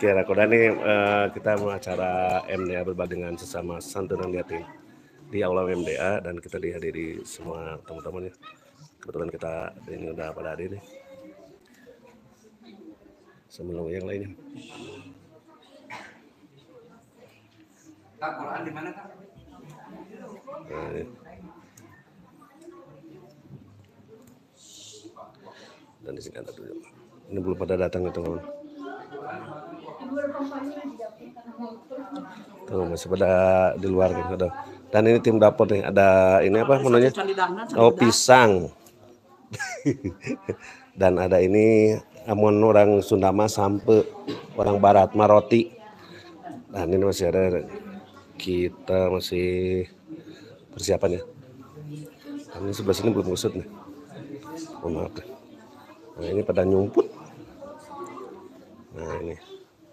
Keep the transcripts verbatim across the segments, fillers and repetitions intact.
Oke, Rakoda nih uh, kita mau acara M D A berbagi dengan sesama santunan yatim di aula M D A dan kita dihadiri semua teman-teman ya. Kebetulan kita ini udah pada hadir nih. Sebelum yang lainnya. Kak, Quran di mana, Kak? Nah, ini. Dan di sini ada dulu. Ini belum pada datang ya teman-teman. Tuh masih pada di luar gitu. Dan ini tim dapur nih, ada ini apa namanya? Oh, pisang. Dan ada ini amun orang Sundama sampe, orang Barat maroti. Nah ini masih ada, kita masih persiapan ya. Dan ini sebelah sini belum usut nih. Oh, maaf. Nah ini pada nyumput. Nah ini.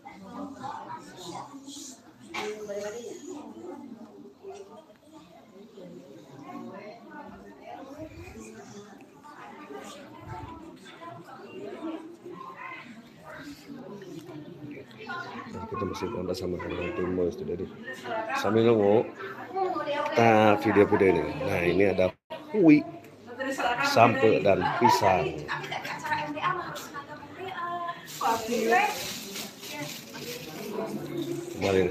Nah, kita masih kontak sama teman tim Boys tadi. Sambil nunggu kita video-video ini. Nah ini ada kue, sampe dan pisang. Kembali.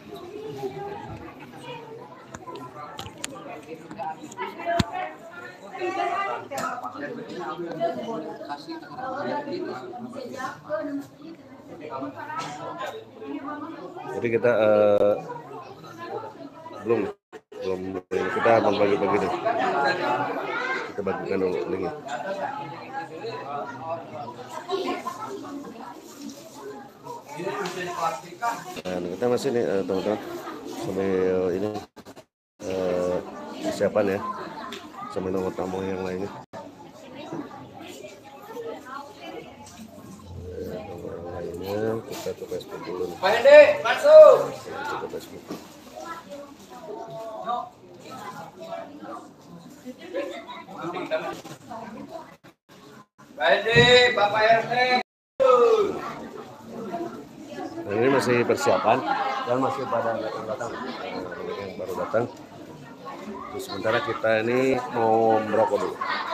Jadi kita uh, belum belum kita akan bagi-bagi deh. Kita bagikan dulu linknya. Dan kita masih nih uh, teman-teman sambil ini uh, persiapan ya, sambil nunggu tamu yang lainnya. Kita ke Facebook dulu nih. Pak Hende, masuk. Kita ke Facebook. Pak Hende, Bapak R T. Nah, ini masih persiapan dan masih pada datang-datang yang baru datang. Terus sementara kita ini mau merokok dulu.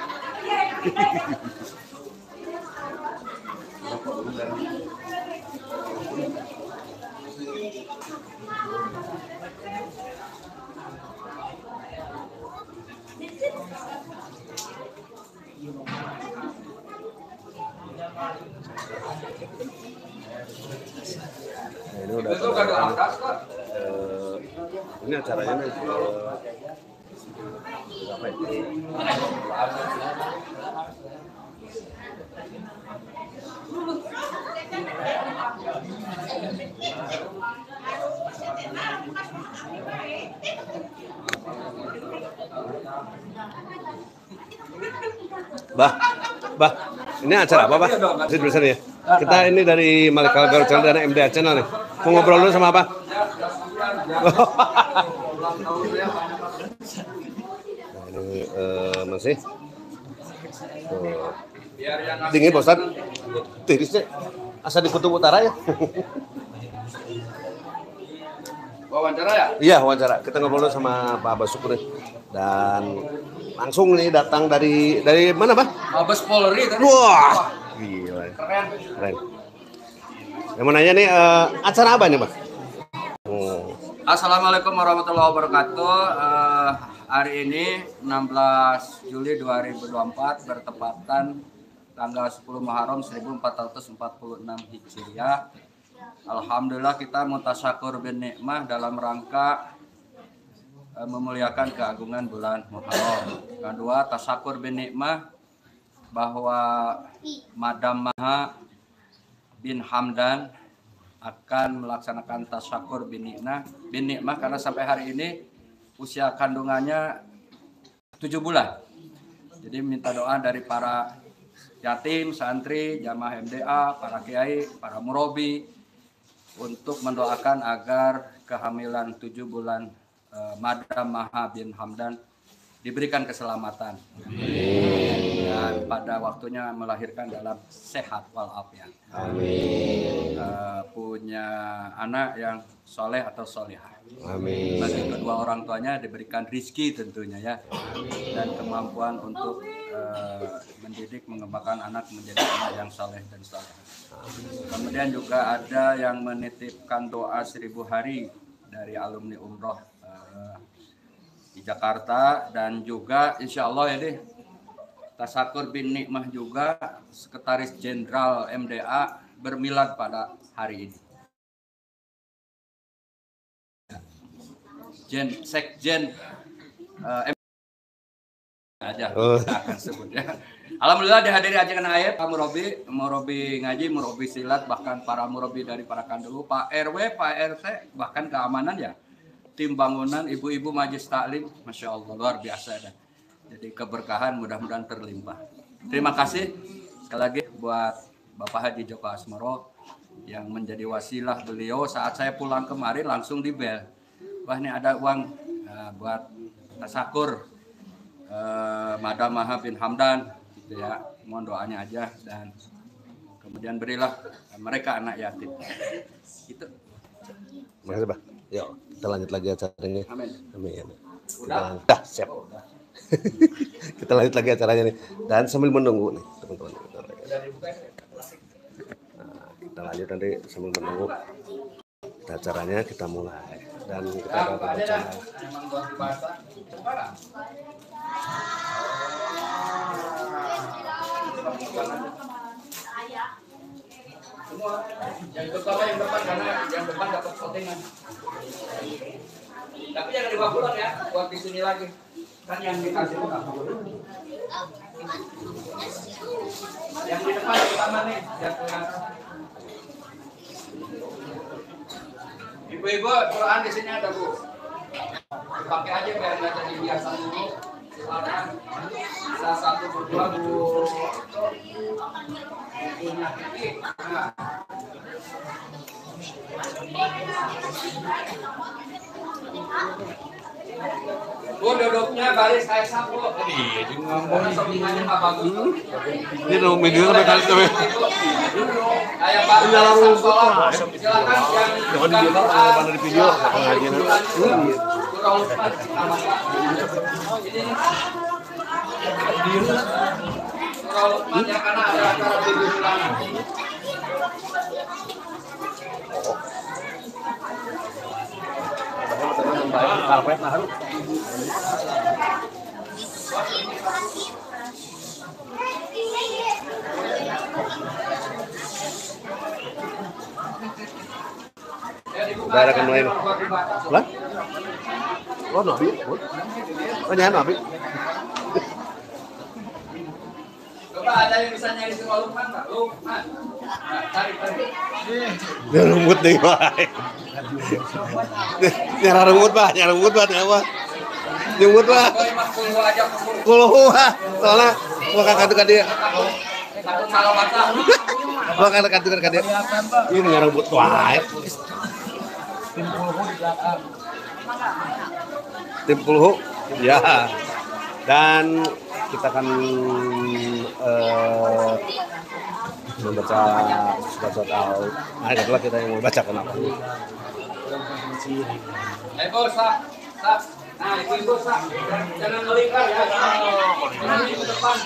Nah, ini udah pada, uh, ini acaranya nih uh, apa ya? Bah, bah, ini acara apa, Bah? Masih di sana ya. Kita ini dari Malika Garut Channel dan M D A Channel nih. Mau ngobrol dulu sama apa? Nah, ini uh, masih uh, dingin, Pak Ustadz. Tirisnya asal di Kutub Utara ya. Wawancara ya? Iya, wawancara. Kita ngobrol dulu sama Pak Abbas Syukur nih. Dan langsung nih datang dari dari mana, Pak? Mabes Polri tadi. Wah, gila. Keren. Keren. Yang mau nanya nih, uh, acara apa nih, Pak? Oh. Assalamualaikum warahmatullahi wabarakatuh. Uh, hari ini enam belas Juli dua ribu dua puluh empat bertepatan tanggal sepuluh Muharram seribu empat ratus empat puluh enam Hijriah. Alhamdulillah kita mutasyakur bin nikmah dalam rangka uh, memuliakan keagungan bulan Muharram. Kedua, tasyakur bin nikmah bahwa Madam Maha bin Hamdan akan melaksanakan tasyakur bin nikmah, bin nikmah karena sampai hari ini usia kandungannya tujuh bulan. Jadi minta doa dari para yatim, santri, jamaah M D A, para kiai, para murabi untuk mendoakan agar kehamilan tujuh bulan eh, Madam Maha bin Hamdan diberikan keselamatan. Amin. Dan pada waktunya melahirkan dalam sehat walafiat. Amin. Uh, punya punya anak yang soleh atau solehah. Amin. Bagi kedua orang tuanya diberikan rizki tentunya ya, dan kemampuan untuk uh, mendidik mengembangkan anak menjadi anak yang soleh dan soleh. Kemudian juga ada yang menitipkan doa seribu hari dari alumni umroh uh, di Jakarta, dan juga insya Allah ini Tasakur bin Nikmah juga Sekretaris Jenderal M D A bermilad pada hari ini. Jen, Sekjen uh, M aja Oh. kita akan sebut ya. Alhamdulillah dihadiri ajakan ayat Pak Murabi, Murabi ngaji, Murabi silat, bahkan para Murabi dari para kandelu, Pak R W, Pak R T, bahkan keamanan ya, tim bangunan, ibu-ibu majelis taklim, masya Allah luar biasa ya. Jadi keberkahan mudah-mudahan terlimpah. Terima kasih sekali lagi buat Bapak Haji Joko Asmoro yang menjadi wasilah beliau saat saya pulang kemarin langsung di bel. Wah ini ada uang uh, buat tasakur uh, Madam Maha bin Hamdan gitu ya. Mohon doanya aja, dan kemudian berilah mereka anak yatim. Itu. Makasih, Pak. Yuk, kita lanjut lagi acaranya. Amin. Amin. Udah? Kita, dah, siap. Kita lanjut lagi acaranya nih. Dan sambil menunggu nih, teman-teman. Nah, kita lanjut nanti sambil menunggu. Kita acaranya kita mulai. Dan kita ada pembacaan. Semua yang pertama yang depan, karena yang depan dapat postingan. Tapi jangan dibawa pulang ya, buat di sini lagi. Kan yang dikasih itu apa? Yang di depan pertama nih, yang kelihatan. Ibu-ibu, Quran di sini ada, Bu. Dipakai aja biar nggak jadi biasa dulu. Silakan. Bisa satu berdua, Bu. Punya titik. Nah. Bu, duduknya baris kayak sapu. Iya, jadi ngomong. Sampingannya nggak bagus. Ini lo video sampai kali tuh. Kayak baris kayak sapu. Silakan yang Jangan di video, mana di video, pengajian. Surah Luqman. Ini Surah Luqman ya, karena ada acara tujuh bulanan. Karpet nah. Udah ada kan mulai. Lah? Oh, nabi. Oh, nyana nabi. Coba ada yang bisa nyari Surah Luqman, Pak? Luqman. Nah, cari, cari. Dia rumput nih, Pak. Nyara rumput, Pak. Nyara rumput, Pak. Apa? Rumput, Pak. Boy, Mas, puluh aja, puluh. Kulo, Pak. Soalnya gua kakak tuh dia. Satu salah baca. Gua kakak tuh dia. Ini nyara rumput, Pak. Tim puluh, ya. Dan kita akan uh, membaca surat al. Nah, itulah kita yang mau bacakan apa ini. Eh, Bos, Sak. Sak. Nah, ibu-ibu, Sak. Jangan melingkar ya. Jangan di depan.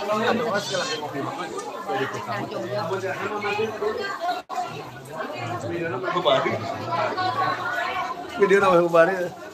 Video nama kembali.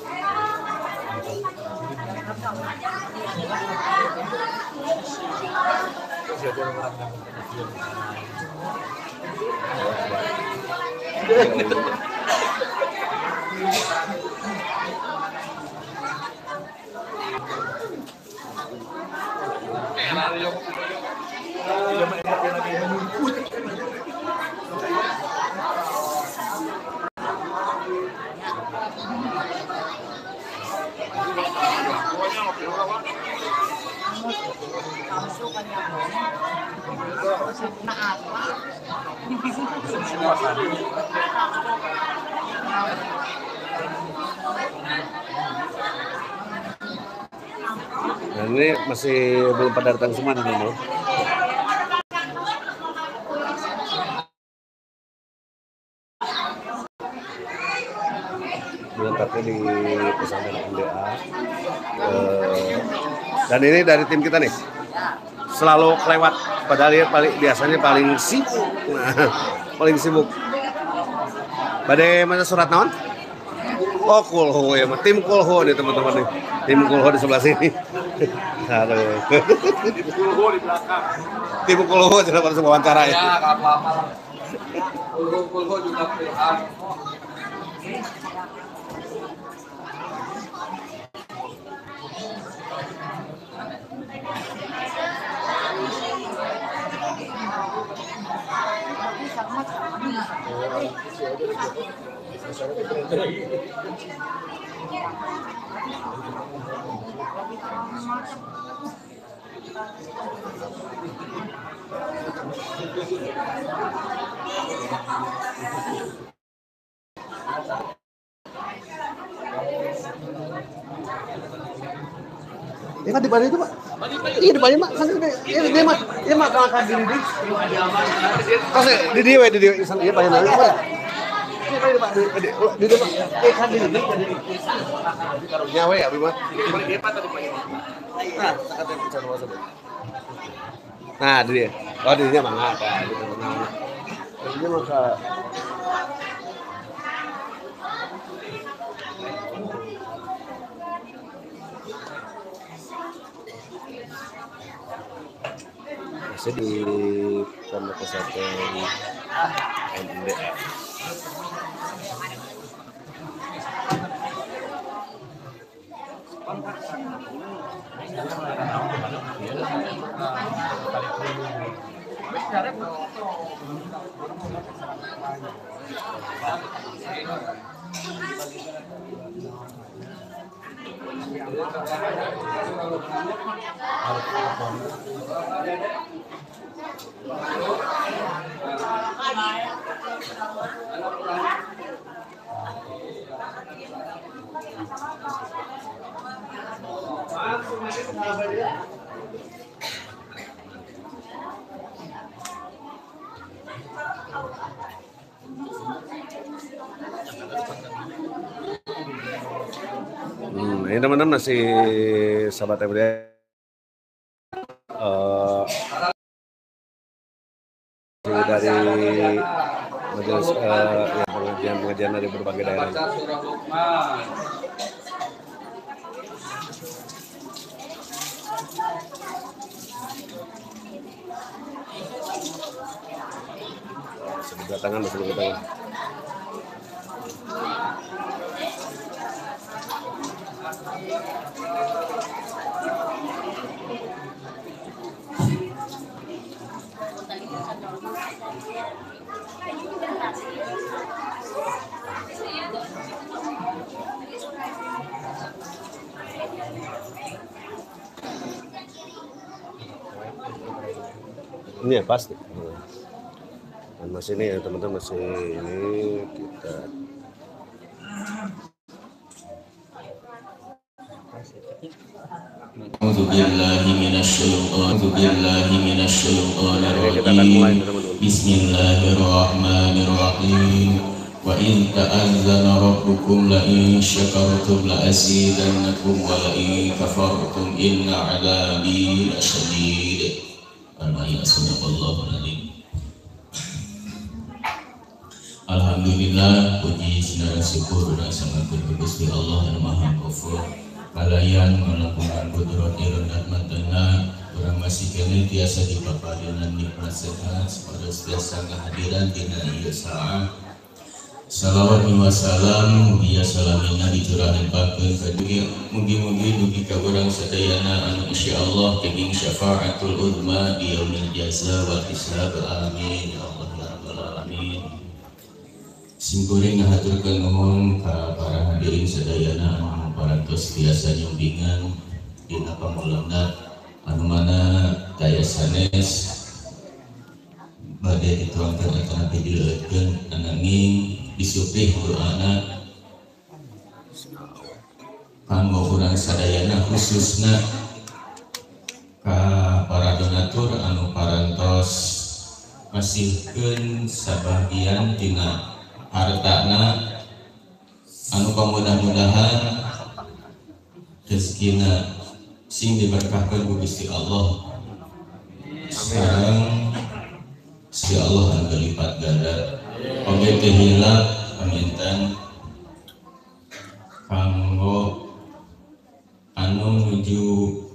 Nah, ini masih belum pada datang semua nih, Bro. dilengkapi di pesantren M D A. Eh, dan ini dari tim kita nih, selalu kelewat, padahal dia paling biasanya paling sibuk, nah, paling sibuk. Badai mana surat naon? Oh, Kulho ya, tim Kulho nih teman-teman nih, tim Kulho di sebelah sini. Aduh. Tim Kulho di belakang. Tim Kulho sudah pada wawancara ya. Ya, nggak apa-apa. Kulho juga pilihan. Ya kan di depan itu, Pak. Iya depannya, Mak. Kan dia dia Mak. Iya, Mak, kalau di di. Terus di dia we di dia isan ieu payeuna. Iya, Pak, Pak. Di di di di Pak. Eh kan di di di. Di karunya we abi mah. Di Pak tadi Pak. Nah, kata bicara wasab. Nah, di dia. Oh, di dia mangga ada gitu. Nah. Ini maka masih di pondok pesantren M D A. Hmm, ini teman-teman masih sahabat M D A. Uh, dari majelis uh, ya, pengajian-pengajian dari berbagai daerah. Sebelah tangan, sebelah tangan. Ini ya pasti. Dan masih ini ya teman-teman, masih ini kita A'udzu billahi minasyaitonir rajim. Bismillahirrahmanirrahim. Wa in ta'azzana rabbukum la in syakartum la azidannakum wa la in kafartum inna 'adzabi lasyadid. Al-ayat sadaqallahu alazim. Alhamdulillah, puji dan syukur dan sangat bergusti Allah yang Maha Ghafur. Kalayan melakukan kudroti rendah matena, orang masih kini biasa dipapadinan nikmat sehat pada setiap kehadiran dina ieu saat. Salawat wa salam mugi salamina dicurahaken ka dugi mugi-mugi dugi ka urang sadayana anu insyaallah kenging syafaatul uzma di yaumil jaza wal hisab. Amin ya Allah ya rabbal alamin. Simkuring ngahaturkeun nuhun ka para hadirin sadayana anu parantos biasa nyumbingan dina pamulana anu mana daya sanes bade dituangkeun eta dileutkeun ananging disuprih doana kanggo urang sadayana khususna ka para donatur anu parantos masihkeun sabagian tina hartana anu Mustafa mudah-mudahan rezekina sing diberkahkan ku Gusti Allah. Sekarang si Allah anu berlipat ganda. Oge teh hilap paminten kanggo anu nuju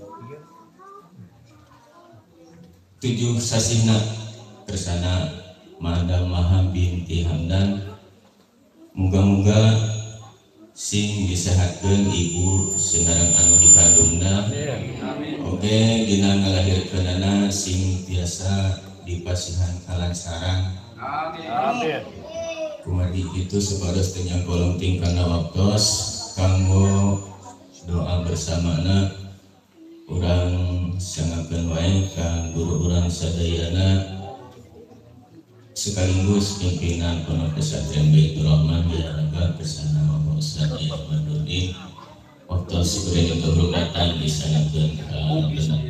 tujuh sasina kersana Madam Maha binti Hamdan. Muga-muga sing disehatkeun ibu senarang anu dikandungna. Oke dina ngalahirkeunana sing biasa dipasihan kalancaran. Amin. Kumadi itu sepados teu golong tingkana waktos kanggo doa bersamana urang sangakeun wae ka guru urang sadayana sekaligus pimpinan Pondok Pesantren Baitur Rahman Biaraga bersama Bapak Ustaz Ahmaduddin. Waktu sebenarnya kehormatan disanjungkan ka benar.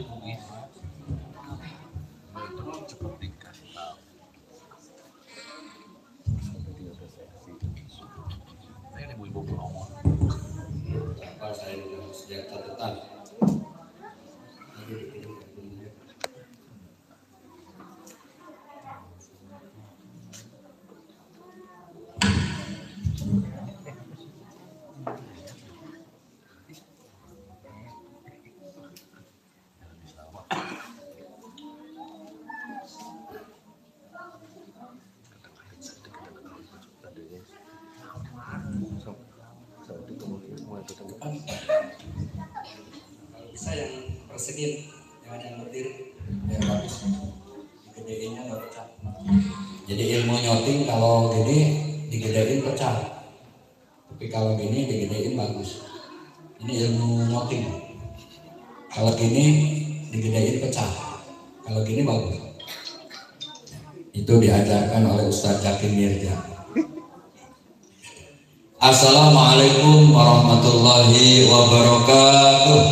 Bisa yang persegi, jangan yang berdiri, biar bagus. Digedeinnya nggak pecah. Jadi ilmu nyoting kalau gini digedein pecah, tapi kalau gini digedein bagus. Ini ilmu nyoting. Kalau gini digedein pecah, kalau gini bagus. Itu diajarkan oleh Ustadz Jakim Mirja. Assalamualaikum warahmatullahi wabarakatuh.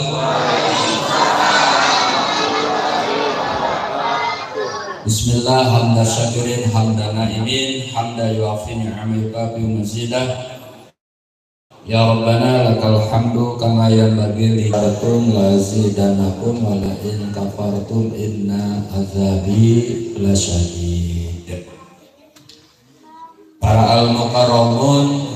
Bismillah hamda syakirin hamda na'imin hamda yuafi ni'amil kafi mazidah. Ya Rabbana lakal hamdu kama yanbaghi li lakum lazidanakum wa la in kafartum inna azabi lasyadid. Para al-mukarramun,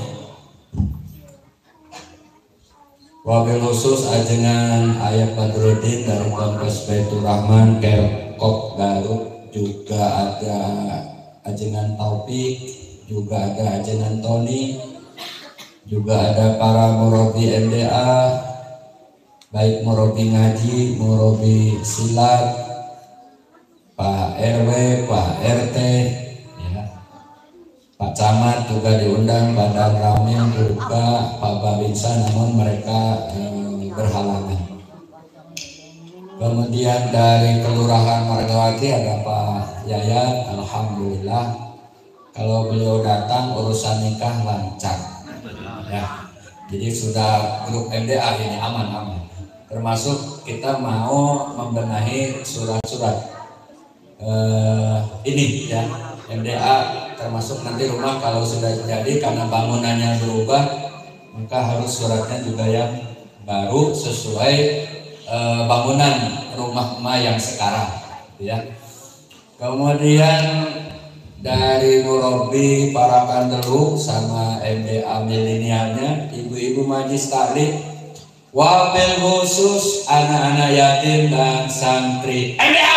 wabil khusus ajengan Ayah Badruddin dari Ponpes Baitur Rahman Kerkop Garut, juga ada ajengan Taufik, juga ada ajengan Tony, juga ada para murabi M D A, baik murabi ngaji, murabi silat, Pak R W, Pak R T, ya, Pak Camat juga diundang, Badan Ramil juga, Pak Babinsa, namun mereka eh, berhalangan. Kemudian dari Kelurahan Margawati ada Pak Yayat, alhamdulillah kalau beliau datang urusan nikah lancar. Ya, jadi sudah grup M D A ini aman-aman. Termasuk kita mau membenahi surat-surat eh, ini ya M D A, termasuk nanti rumah kalau sudah jadi karena bangunannya berubah, maka harus suratnya juga yang baru sesuai eh, bangunan rumah emak yang sekarang, ya. Kemudian dari murabi para kandelu sama M D A milenialnya, ibu-ibu majlis taklim, wabil khusus anak-anak yatim dan santri M D A.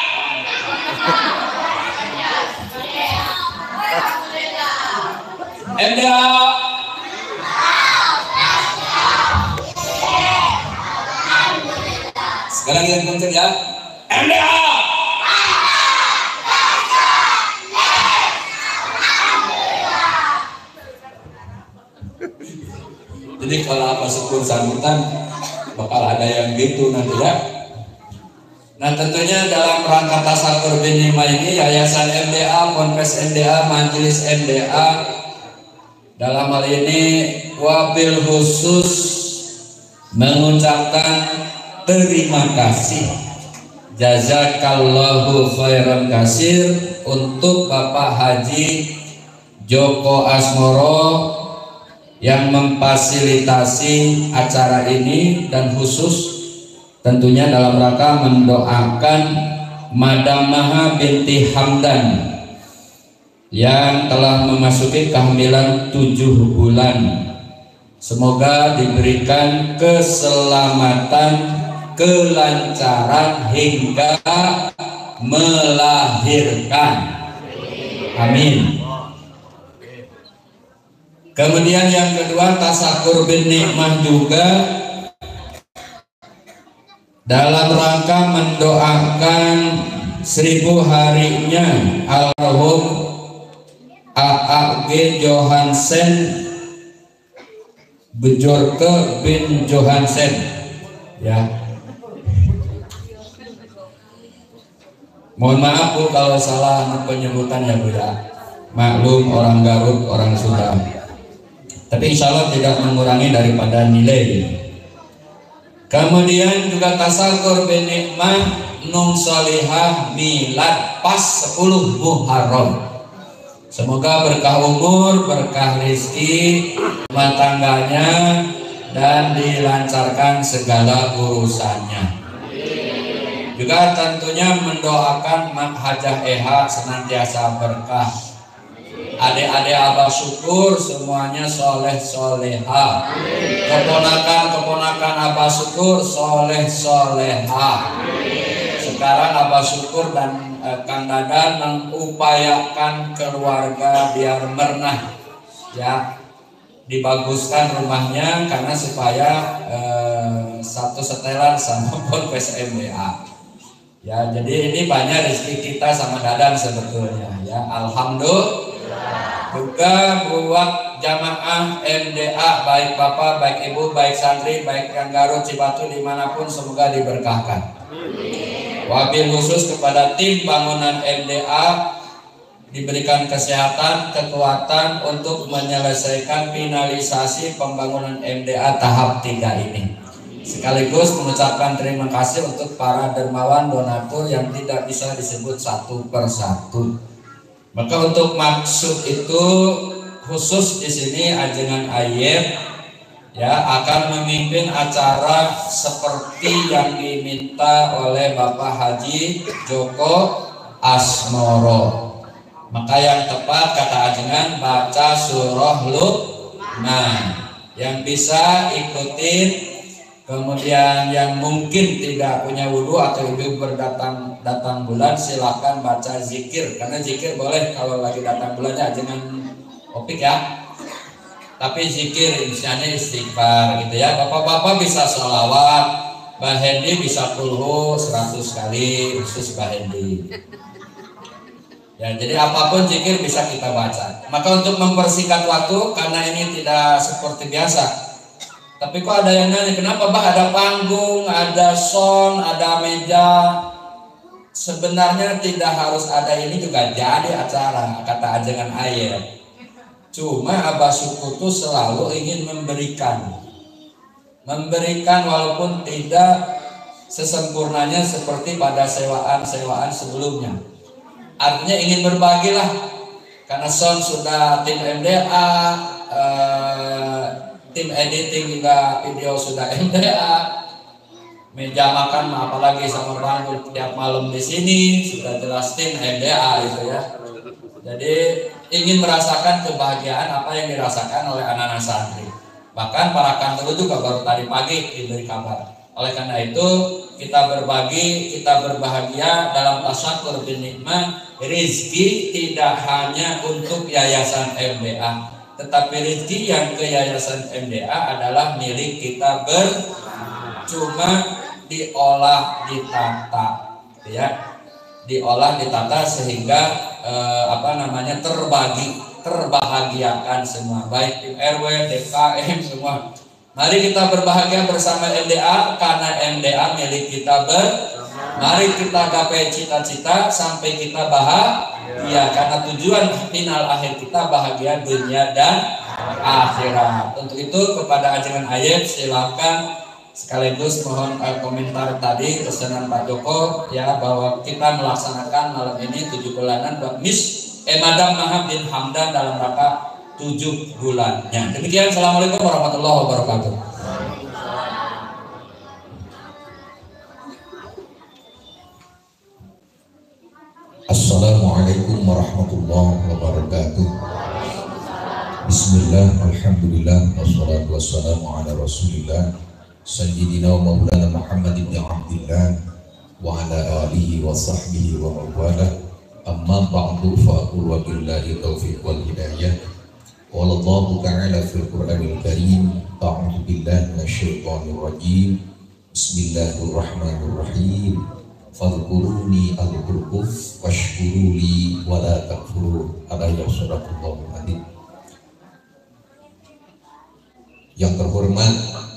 M D A. Sekarang yang kenceng ya. M D A. Jadi kalau apa syukur sambutan bakal ada yang gitu nanti ya. Nah tentunya dalam rangka tasakur binima ini Yayasan M D A, Ponpes M D A, Majelis M D A dalam hal ini wabil khusus mengucapkan terima kasih jazakallahu khairan kasir untuk Bapak Haji Joko Asmoro yang memfasilitasi acara ini dan khusus tentunya dalam rangka mendoakan Madam Maha binti Hamdan yang telah memasuki kehamilan tujuh bulan. Semoga diberikan keselamatan, kelancaran hingga melahirkan. Amin. Kemudian yang kedua, tasakur bin nikmah juga dalam rangka mendoakan seribu harinya almarhum A A G Johansen Bjorke bin Johansen, ya. Mohon maaf Bu kalau salah penyebutan ya Bu ya. Maklum orang Garut, orang Sunda. Tapi insya Allah tidak mengurangi daripada nilai. Kemudian juga tasakur bin nikmah nung solihah milad pas sepuluh Muharram. Semoga berkah umur, berkah rezeki rumah tangganya, dan dilancarkan segala urusannya. Juga tentunya mendoakan Mak Hajah Eha senantiasa berkah. Adik-adik Abah Syukur semuanya soleh soleha. Keponakan-keponakan Abah Syukur soleh soleha. Sekarang Abah Syukur dan eh, Kang Dadan mengupayakan keluarga biar mernah, ya, dibaguskan rumahnya karena supaya eh, satu setelan sama Ponpes M B A. Ya, jadi ini banyak rezeki kita sama Dadan sebetulnya, ya. Alhamdulillah. Juga buat jamaah M D A, baik bapak, baik ibu, baik santri, baik yang Garut, Cibatu, dimanapun semoga diberkahkan. Wabil khusus kepada tim bangunan M D A diberikan kesehatan, kekuatan untuk menyelesaikan finalisasi pembangunan M D A tahap tiga ini. Sekaligus mengucapkan terima kasih untuk para dermawan donatur yang tidak bisa disebut satu persatu. Maka untuk maksud itu khusus di sini Ajengan Ayep ya akan memimpin acara seperti yang diminta oleh Bapak Haji Joko Asmoro. Maka yang tepat kata Ajengan baca surah Luqman. Yang bisa ikutin. Kemudian yang mungkin tidak punya wudhu atau ibu berdatang datang bulan silahkan baca zikir, karena zikir boleh kalau lagi datang bulannya jangan opik ya. Tapi zikir misalnya istighfar gitu ya. Bapak-bapak bisa sholawat, Mbak Hendi bisa kulhu seratus kali khusus Mbak Hendi. Ya, jadi apapun zikir bisa kita baca. Maka untuk mempersingkat waktu karena ini tidak seperti biasa. Tapi kok ada yang nanya, kenapa Mbak ada panggung, ada sound, ada meja? Sebenarnya tidak harus ada, ini juga jadi acara, kata Ajengan Ayep. Cuma Abah Syukur itu selalu ingin memberikan. Memberikan walaupun tidak sesempurnanya seperti pada sewaan-sewaan sebelumnya. Artinya ingin berbagilah. Karena sound sudah tim M D A, eh, tim editing juga video sudah M D A, meja makan apalagi sama panggung tiap malam di sini sudah jelas tim M D A itu ya. Jadi ingin merasakan kebahagiaan apa yang dirasakan oleh anak-anak santri. Bahkan para kantor juga baru tadi pagi diberi kabar. Oleh karena itu kita berbagi, kita berbahagia dalam tasyakur bin nikmah. Rizki tidak hanya untuk yayasan M D A. Tetapi rezeki yang ke yayasan M D A adalah milik kita ber, cuma diolah ditata, ya, diolah ditata sehingga eh, apa namanya terbagi, terbahagiakan semua, baik tim R W, D K M semua. Mari kita berbahagia bersama M D A karena M D A milik kita ber. Mari kita gapai cita-cita sampai kita bahagia. Iya, karena tujuan final akhir kita bahagia dunia dan akhirat. Untuk itu kepada Ajengan Ayep silakan sekaligus mohon uh, komentar tadi pesanan Pak Joko ya bahwa kita melaksanakan malam ini tujuh bulanan buat Miss eh Madam Maha bin Hamdan dalam rangka tujuh bulannya. Demikian, assalamualaikum warahmatullahi wabarakatuh. Assalamualaikum warahmatullahi wabarakatuh. Bismillah, alhamdulillah, wassalatu wassalamu ala rasulillah Sayyidina wa maulana Muhammad ibn Abdillah wa ala alihi wa sahbihi wa mawala. Amma ba'du fa'akul wa billahi taufiq wal hidayah. Qala Allahu ta'ala fil Qur'anil Karim, a'udzu billahi minasyaitonir rajim. Bismillahirrahmanirrahim. Fadhkuruni adhkurkum washkuruli wa la takfurun. Alaihi wassalatu adim. Yang terhormat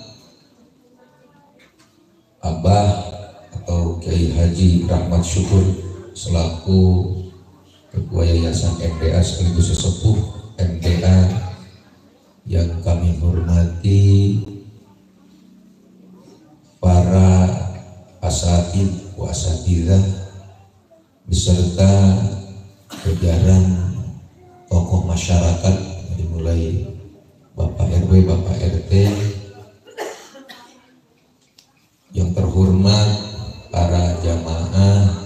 Abah atau Kiai Haji Rahmat Syukur selaku Ketua Yayasan M D A sekaligus sesepuh M D A yang kami hormati, para asatid wa asatidzah beserta jajaran tokoh masyarakat dimulai Bapak R W, Bapak R T, yang terhormat para jamaah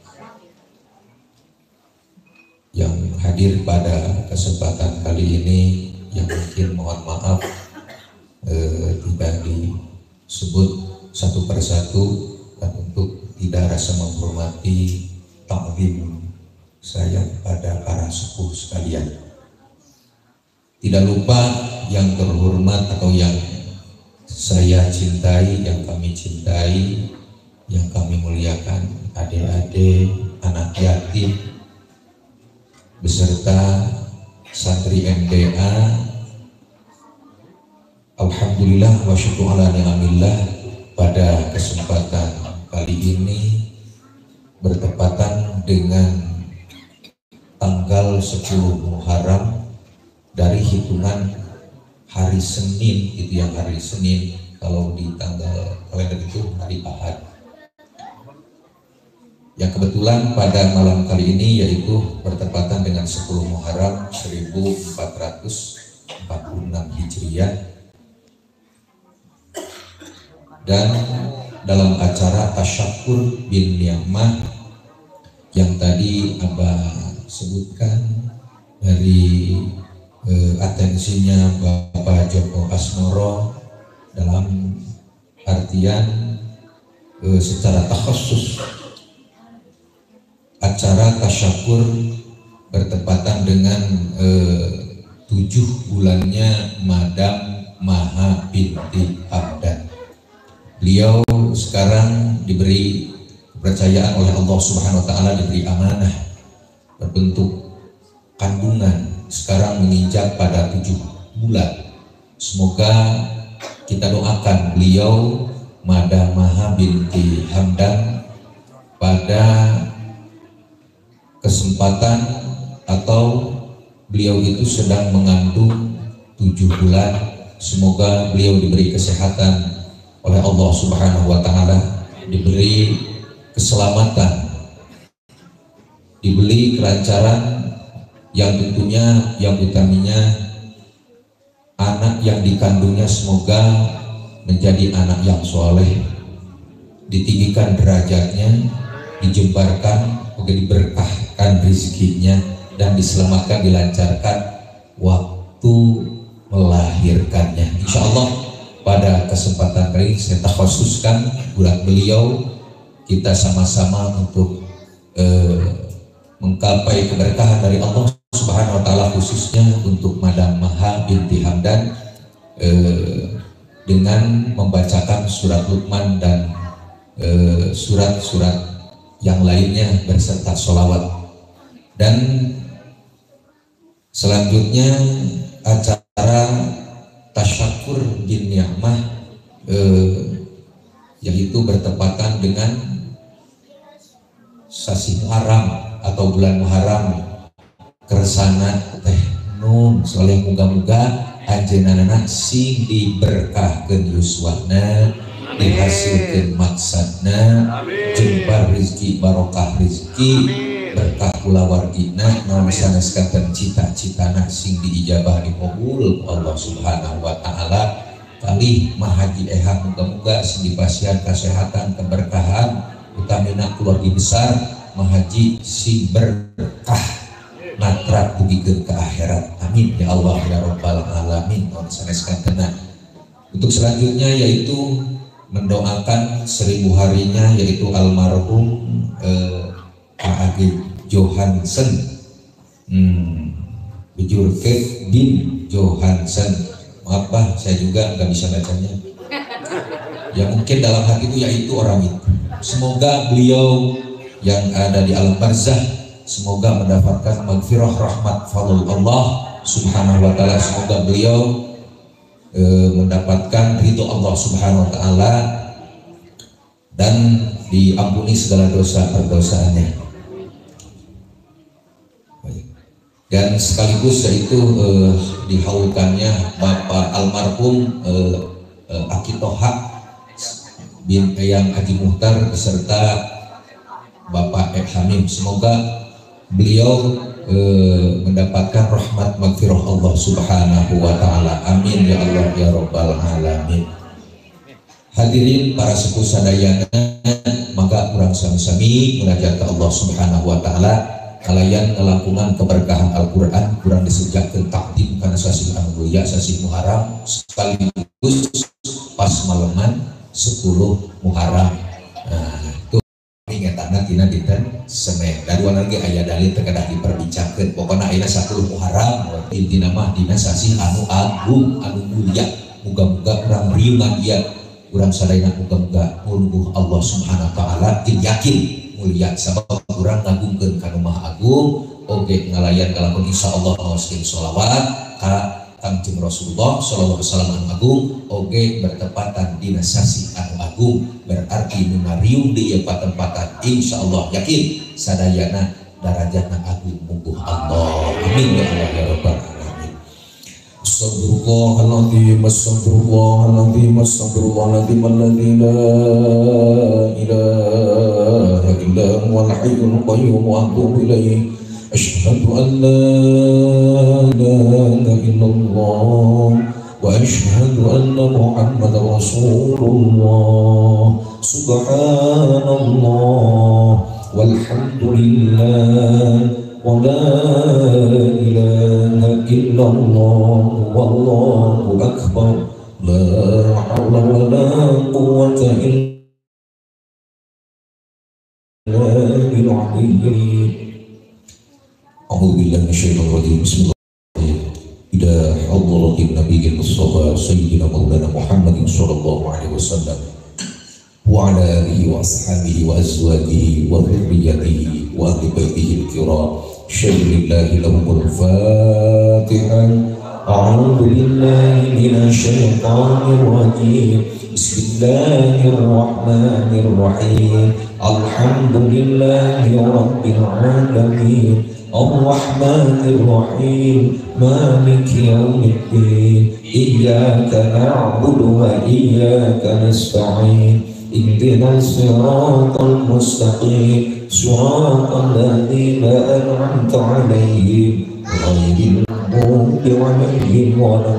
yang hadir pada kesempatan kali ini, yang mungkin mohon maaf eh, tidak disebut satu persatu, dan untuk tidak rasa menghormati takdim saya pada para sepuh sekalian. Tidak lupa yang terhormat atau yang saya cintai, yang kami cintai, yang kami muliakan, adik-adik, anak yatim, beserta santri M D A. Alhamdulillah wa syukur ala ni'amillah, pada kesempatan kali ini bertepatan dengan tanggal sepuluh Muharram dari hitungan hari Senin, itu yang hari Senin, kalau di tanggal kalender itu hari Ahad, yang kebetulan pada malam kali ini yaitu bertepatan dengan sepuluh Muharram seribu empat ratus empat puluh enam Hijriah. Dan dalam acara Tasyakur bin Ni'mah yang tadi Abah sebutkan dari eh, atensinya Bapak Joko Asmoro dalam artian eh, secara takhusus, acara tasyakur bertepatan dengan eh, tujuh bulannya Madam Maha binti Hamdan. Beliau sekarang diberi kepercayaan oleh Allah Subhanahu wa taala, diberi amanah berbentuk kandungan, sekarang menginjak pada tujuh bulan. Semoga kita doakan beliau Madam Maha binti Hamdan pada kesempatan atau beliau itu sedang mengandung tujuh bulan, semoga beliau diberi kesehatan oleh Allah Subhanahu wa taala, diberi keselamatan, diberi kelancaran, yang tentunya yang utamanya anak yang dikandungnya semoga menjadi anak yang soleh, ditinggikan derajatnya, dijembarkan, diberkahkan rezekinya, dan diselamatkan, dilancarkan waktu melahirkannya. Insya Allah pada kesempatan kali ini saya khususkan buat beliau, kita sama-sama untuk eh, menggapai keberkahan dari Allah Subhanahu wa taala, khususnya untuk Madam Maha binti Hamdan eh, dengan membacakan surat Luqman dan eh, surat-surat yang lainnya beserta sholawat. Dan selanjutnya acara Tasyakur bin Ni'mah eh, yaitu bertepatan dengan sasi Muharram atau bulan Muharram, kersana teh nun soleh muga-muga anjeunana sing diberkahkeun yuswana, dihasilkeun maksadna, jembar rezeki, barokah rezeki, berkah kula wargina naon saneskeun cita-citana sing diijabah dikabul Allah Subhanahu wa taala. Kali mah haji eha muga-muga sing dipasihan kesehatan keberkahan utamina keluarga besar mah haji sing berkah natrat dugikeun ke akhirat. Amin ya Allah ya rabbal alamin. Naon saneskeun. Untuk selanjutnya yaitu mendoakan seribu harinya yaitu almarhum eh, Pak Agil Johansen, hmm, Bujur Kevin Johansen. Maaf Pak, saya juga nggak bisa bacanya. Ya mungkin dalam hati itu yaitu orang itu. Semoga beliau yang ada di alam barzah semoga mendapatkan maghfirah rahmat fadl Allah Subhanahu wa taala. Semoga beliau E, mendapatkan ridho Allah Subhanahu wa taala dan diampuni segala dosa perdosaannya. Dan sekaligus yaitu e, dihaulkannya Bapak almarhum e, e, Aki Toha bin Eyang Haji Muhtar beserta Bapak Ek Hamim. Semoga beliau Eh, mendapatkan rahmat maghfirah Allah Subhanahu wa taala. Amin ya Allah ya rabbal alamin. Hadirin para sepuh sadayana, maka kurang sami-sami munajat ke Allah Subhanahu wa taala kalayan ngelakunan keberkahan Al-Qur'an kurang disejatkeun takdim kana sasi anu mulia sasi Muharram sekaligus pas maleman sepuluh Muharram. Nah, itu ingatana tina dinten Senin. Daduan lagi aya dalil terkadang diperbincangkeun. Pokona ayeuna sepuluh Muharram intina mah dina sasi anu agung anu mulia. Muga-muga urang riungan ieu, urang sadayana muga-muga munuh Allah Subhanahu wa taala tin yakin mulia sabab urang ngagungkeun kana Maha Agung oge ngalayan kalamun insyaallah maoskeun sholawat ka Kangjeng Rasulullah sallallahu alaihi wasallam anu agung oge bertepatan dina sasi anu agung berarti nu ngariung di ieu patempatan insyaallah yakin sadayana darajatna agung mubuh Allah. Amin ya Allah ya rabbal alamin. Astagfirullahaladzim astagfirullahaladzim astagfirullahaladzim alladzi la ilaha illa huwal hayyul qayyum wa atubu ilaihi. Asyhadu an la ilaha illallah wa asyhadu anna Muhammadar Rasulullah. Subhanallah walhamdulillah wa la ilaha illallah wallahu akbar. La hawla wa la quwwata illa billah. A'udzu billahi minasyaitonir rajim. Bismillahirrahmanirrahim. Ila hadratin nabiyil mustafa sayyidina maulana Muhammadin sallallahu alaihi wasallam wa ala alihi wa ashabihi wa azwajihi wa dhurriyyatihi wa ahli baitihi al-kiram. Syaikhlillahi lahumul Fatihah. A'udzu billahi minasyaitonir rajim. Bismillahirrahmanirrahim. Alhamdulillahi rabbil alamin. Ar-Rahmanir Rahim. Maliki yaumiddin. Iyyaka na'budu wa iyyaka nasta'in. Ihdinas siratal mustaqim. Siratal ladzina an'amta 'alaihim ghairil maghdubi 'alaihim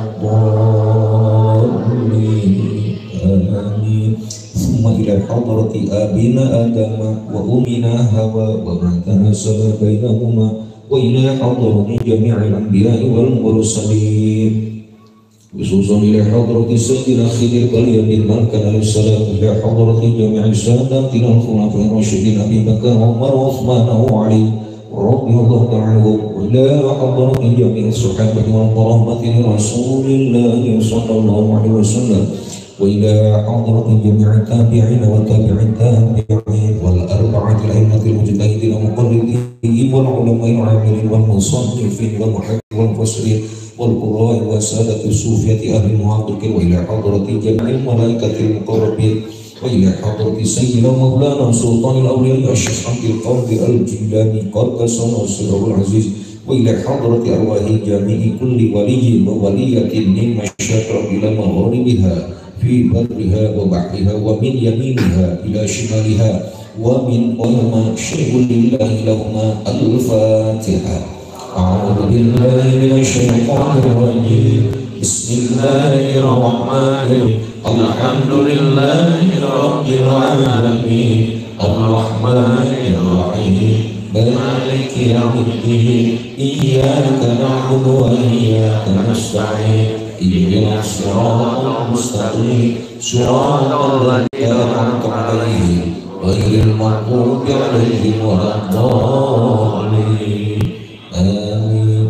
waladdallin. Amin. Summa ila hadrati abina Adama wa ummina Hawa wa ma tanasala bainahuma wa ila hadrati jami'il anbiya'i wal mursalin. Khususan ila hadrati sayyidina Khidir Baliyadin Malkan alaihissalam ila hadrati jami'il sadatina al-khulafa'ir rasyidin Abi Bakar Umar wa Uthman wa Ali radhiyallahu ta'ala wa ila hadrati jami'il sahabati wal karamati Rasulillahi sallallahu alaihi wasallam wa ila hadrati jami'il tabi'in wa tabi'in tabi'in wal arba'ati al-a'immatil mujtahidin wa muqallidin wal ulama'il 'amilin wal musannifin wal muhaddithin wal mufassirin wal qurra'i wa sadati sufiyati ahli muhaqqiqin wa ila hadrati jami'il malaikatil muqarrabin wa ila hadrati sayyidina maulana sultanil awliya asy-syekh Abdul Qadir al-Jilani qaddasana sirrul aziz wa ila hadrati arwahi jami'i kulli waliyyin wa waliyatin min masyariq ila magharibiha fi barriha wa bahriha wa min yaminiha ila shimaliha ومن وما شيء لله لهما الفاتحة. أعوذ بالله من الشيطان الرجيم. بسم الله الرحمن الرحيم. الحمد لله رب العالمين الرحمن الرحيم مالك يوم الدين إياك نعبد وإياك نستعين اهدنا الصراط المستقيم صراط الذين أنعمت عليهم غير المغضوب عليهم ولا الضالين آمين.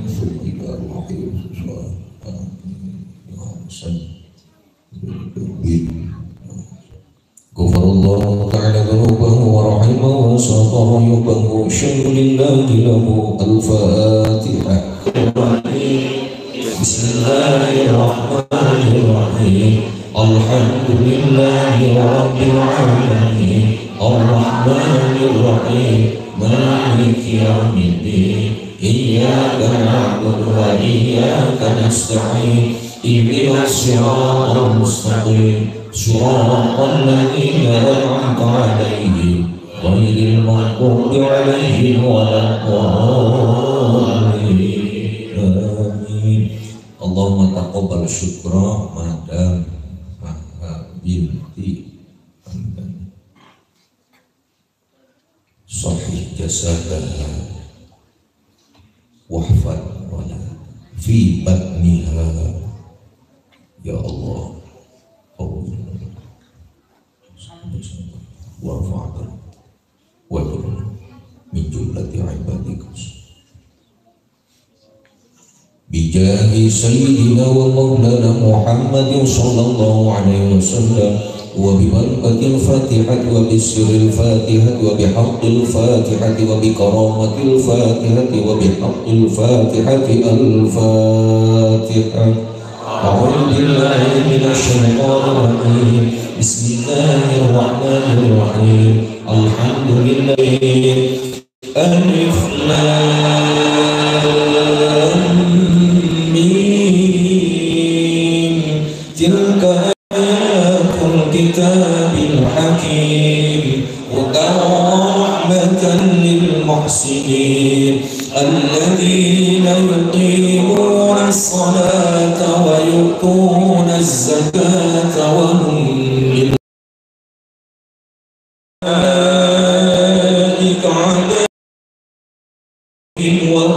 غفر الله تعالى ذنوبه ورحمه وستر عيوبه شيء لله له الفاتحة. بسم الله الرحمن الرحيم. الحمد لله رب العالمين الرحمن الرحيم مالك يوم الدين إياك نعبد وإياك نستعين اهدنا الصراط المستقيم صراط الذين أنعمت عليهم غير المغضوب عليهم ولا الضالين آمين. اللهم تقبل شكرا مدام binti sahih jasadaha wahfad wala fi batniha ya Allah warfa'na wajur min jumlati ibadika bijahi sayyidina wa maulana Muhammadin sallallahu alaihi wasallam wa bi barakatil fatihati wa bi sirril fatihati wa bi haqqil fatihati wa bi karamatil fatihati wa bi haqqil fatihati al-fatihah. A'udzu billahi minasy syaithanir rajim. Bismillahirrahmanirrahim. Alhamdulillah. Alif lam tilka ayatul kitabil hakim hudan rahmatan lil muhsinin alladzina yuqimuna as-salata wa yu'tuna az-zakata wa hum bil ulaika alaihim wa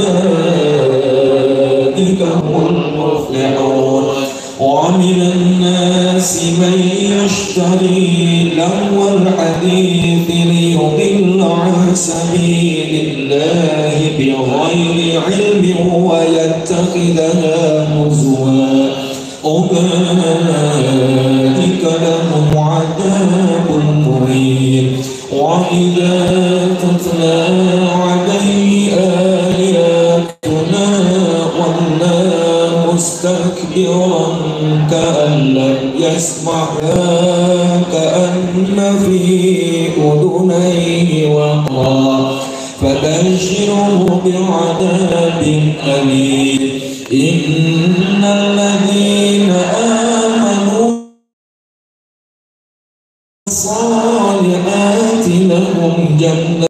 ulaika humul muflihun. ومن الناس من يشتري لهو الحديث ليضل عن سبيل الله بغير علم ويتخذها هزوا أولئك لهم عذاب مهين. وإذا تتلى عليه آياتنا ولى مستكبرا كأن لم يسمعها كأن في أذنيه وقرا فبشره بعذاب أليم. إن الذين آمنوا الصالحات لهم جنات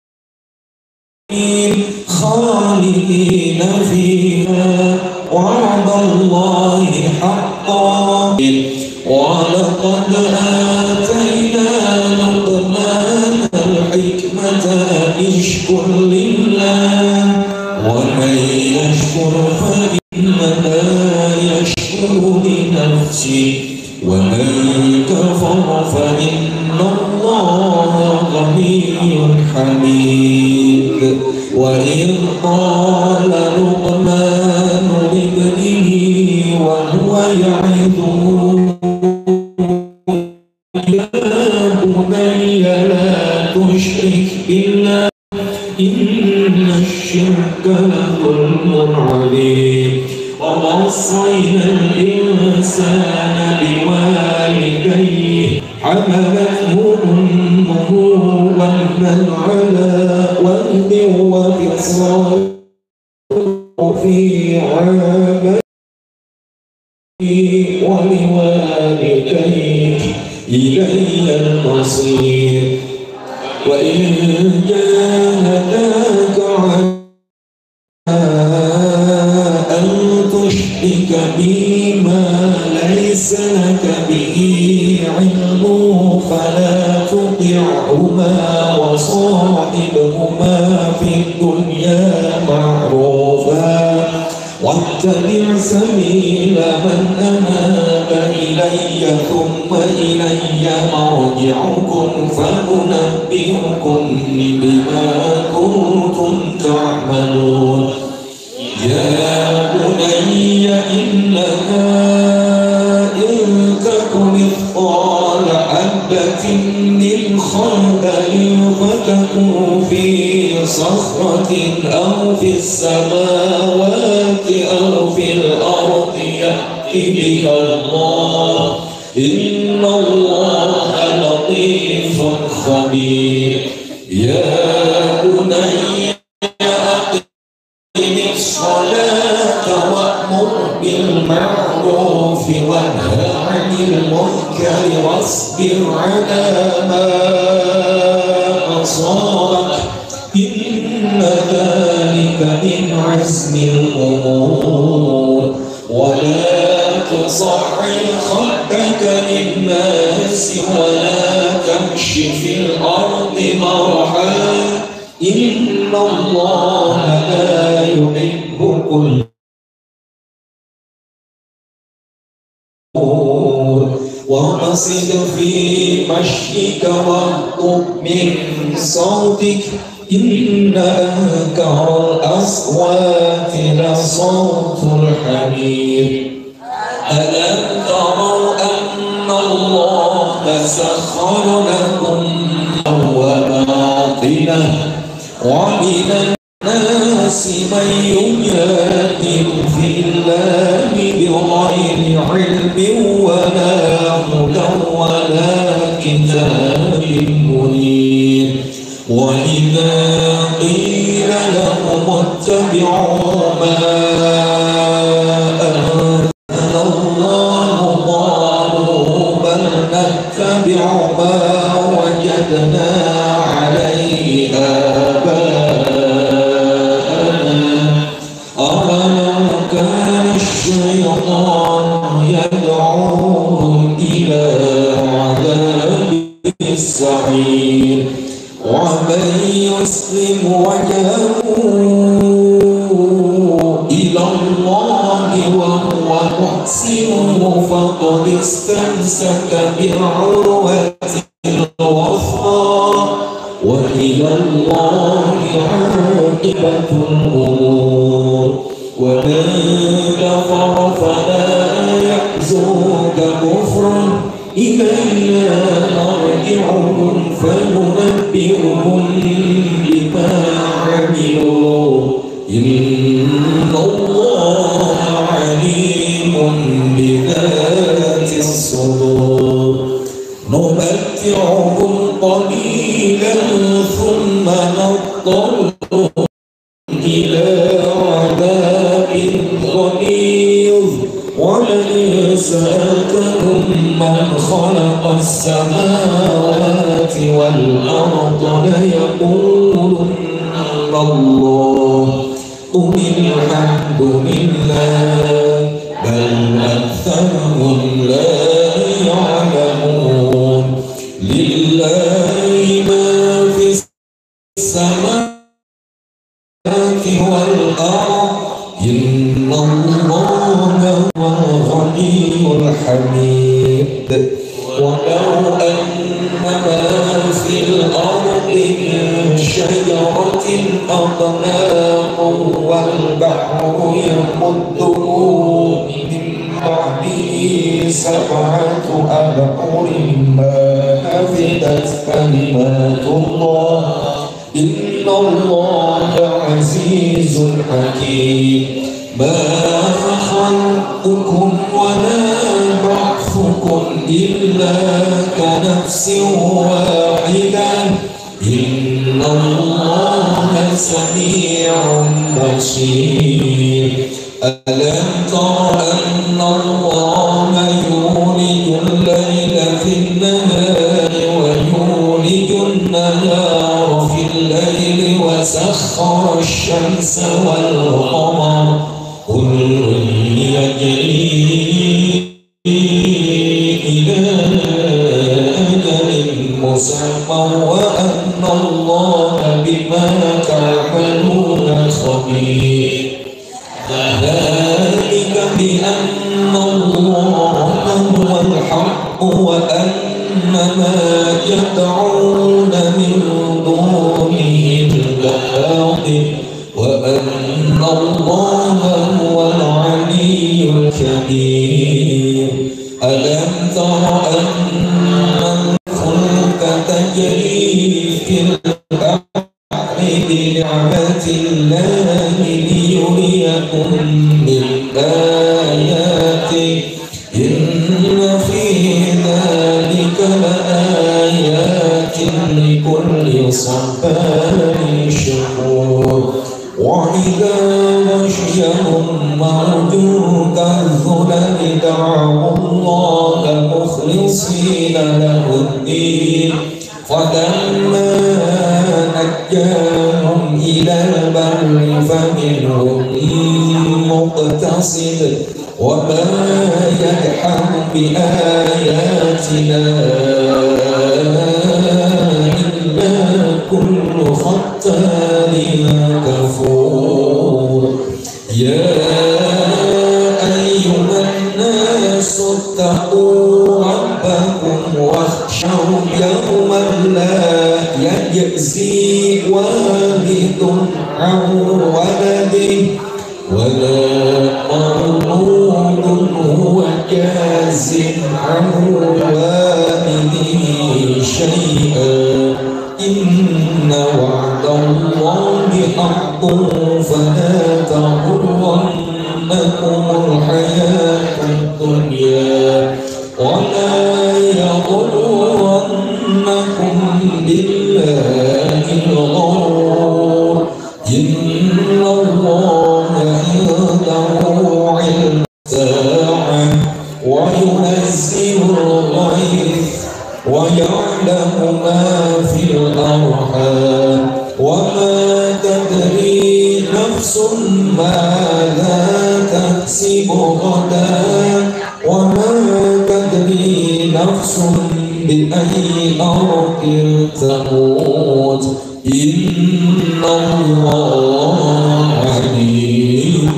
خالدين فيها وعد الله حقا. ولقد آتينا لقمان الحكمة أن اشكر لله ومن يشكر فإنما يشكر لنفسه ومن كفر فإن الله غني حميد. وإذ قال لقمان لابنه وهو يعظه يا بني لا تشرك بالله إن الشرك لظلم عظيم. ووصينا الإنسان بوالديه حملته أمه وهنا على وهن وفصاله في عامين ولوالديه إلي المصير. وإن جاهداك أن تشرك بي ما ليس لك به علم فلا تطعهما وصاحبهما في الدنيا معروفا واتبع سبيل من أناب إلي ثم إلي مرجعكم فأنبئكم بما كنتم تعملون يا بني إنها إن تك مثقال حبة من خردل فتكن في صخرة أو في السماوات أو في الأرض يأت بها الله إن الله لطيف خبير يا بني أقم الصلاة وأمر بالمعروف وانه عن المنكر واصبر على ما أصابك إن ذلك من عزم الأمور ولا تصعر خدك للناس ولا تمش في الأرض مرحا إن الله لا يحب كل واقصد في مشيك واغضب من صوتك إن أنكر الأصوات لصوت الحمير ألم تروا أن الله سخر لكم وباطنه ومن الناس من يجادل في الله بغير علم ولا هدى ولا كتاب منير وإذا قيل لهم اتبعوا ما أنزل الله قالوا بل نتبع ما وجدنا عليه آباءنا أولو كان الشيطان يدعوهم إلى عذاب السعير ومن يسلم وجهه إلى الله وهو محسن فقد استمسك بالعروة الوثقى وإلى الله عاقبة الأمور ومن كفر فلا يحزنك كفرا إلينا مرجعهم فننبئهم بما عملوا إن الله عليم بذات الصدور نمتعهم قليلا ثم نضطرهم إلى عذاب غليظ ولئن سألتهم من خلق السماوات والأرض ليقولن الله قل الحمد لله بل أكثرهم لا يعلمون لله ما في السماوات والأرض إن الله هو الغني الحميد ولو أن ما في الأرض من شجرة أقلام والبحر يمده من بعده سبعة أبحر ما نفدت كلمات الله إن الله عزيز حكيم ما خلقكم ولا بعثكم إلا كنفس واحدة إن الله سميع بصير ألم تر أن الله يولج الليل في النهار ويولج النهار وسخر الشمس والقمر كل يجري إلى أجل مسمى وأن الله بما تعملون خبير ذلك بأن الله هو الحق وأن ما يدعون من دونه الباطل وأن الله هو العلي الكبير ألم تر أن الفلك تجري في البحر بنعمة الله ليريكم من آياته إن في ذلك لآيات لكل صبار شكور وإذا غشيهم موج كالظلل دعوا الله مخلصين له الدين فلما نجاهم إلى البر فمنهم مقتصد وما يجحد بآياتنا إلا كل ختار كفور يا أيها الناس اتقوا ربكم واخشوا يوما لا يجزي والد عن ولده ولا مولود هو جاز عن والده شيئا إن وعد الله حق فلا تغرنكم الحياة الدنيا ولا يغرنكم بالله الغرور إن الله عنده علم الساعة وينزل الغيث ويعلم ما في الأرحام وما تدري نفس ماذا تكسب غدا وما تدري نفس بأي أرض تموت إن الله عليم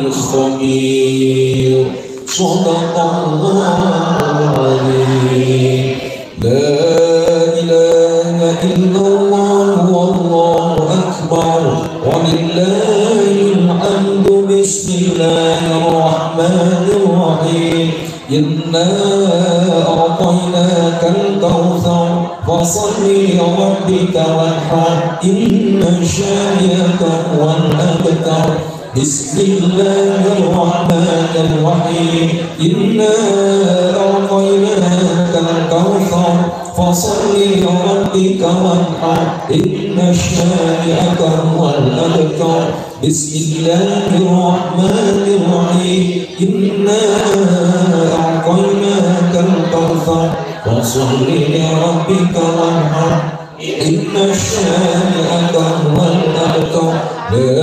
خبير صدق الله العظيم لا إله إلا الله والله أكبر ولله الحمد بسم الله الرحمن الرحيم إنا أعطيناك الكوثر فصل لربك وانحر إن شانئك هو الأبتر بسم الله الرحمن الرحيم إنا أعطيناك الكوثر فصل لربك وانحر إن شانئك هو الأبتر بسم الله الرحمن الرحيم إنا أعطيناك الكوثر فصل لربك وانحر إن شانئك هو الأبتر لا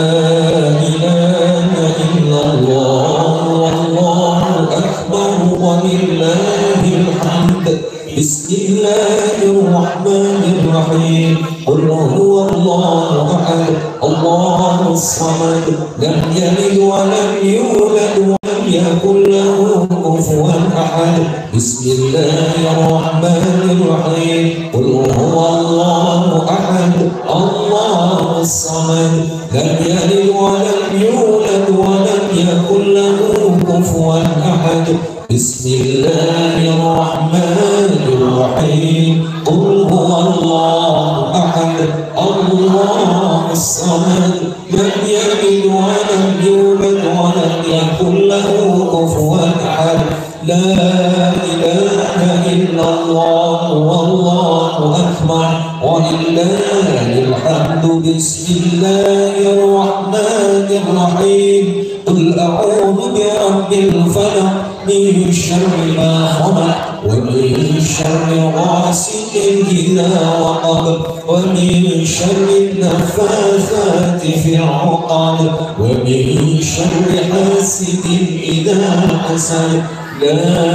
إله إلا الله والله أكبر ولله الحمد بسم الله الرحمن الرحيم قل هو الله أحد الله الصمد لم يلد ولم يولد ولم يكن له كفوا أحد بسم الله الرحمن الرحيم قل هو الله أحد الله الصمد لم يلد ولم يولد ولم يكن له كفوا أحد بسم الله الرحمن الرحيم قل هو الله أحد الله الصمد لم يلد ولم يولد ولم يكن له كفوا أحد لا إله إلا الله والله أكبر ولله الحمد بسم الله الرحمن الرحيم قل أعوذ برب الفلق من شر ما خلق ومن شر غاسق إذا وقب ومن شر النفاثات في العقد ومن شر حاسد إذا حسد. لا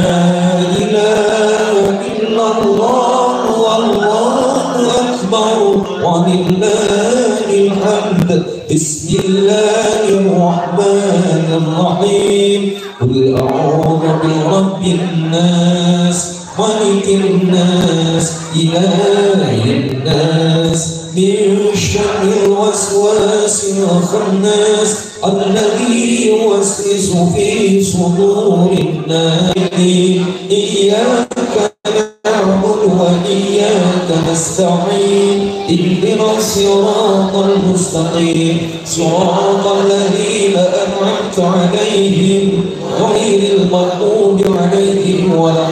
إله إلا الله والله أكبر ولله الحمد. بسم الله الرحمن الرحيم. قل أعوذ برب الناس ملك الناس إله الناس من شر الوسواس الخناس الذي يوسوس في صدور الناس. إياك نعبد وإياك نستعين. اهدنا الصراط المستقيم صراط الذين أنعمت عليهم غير المغضوب عليهم ولا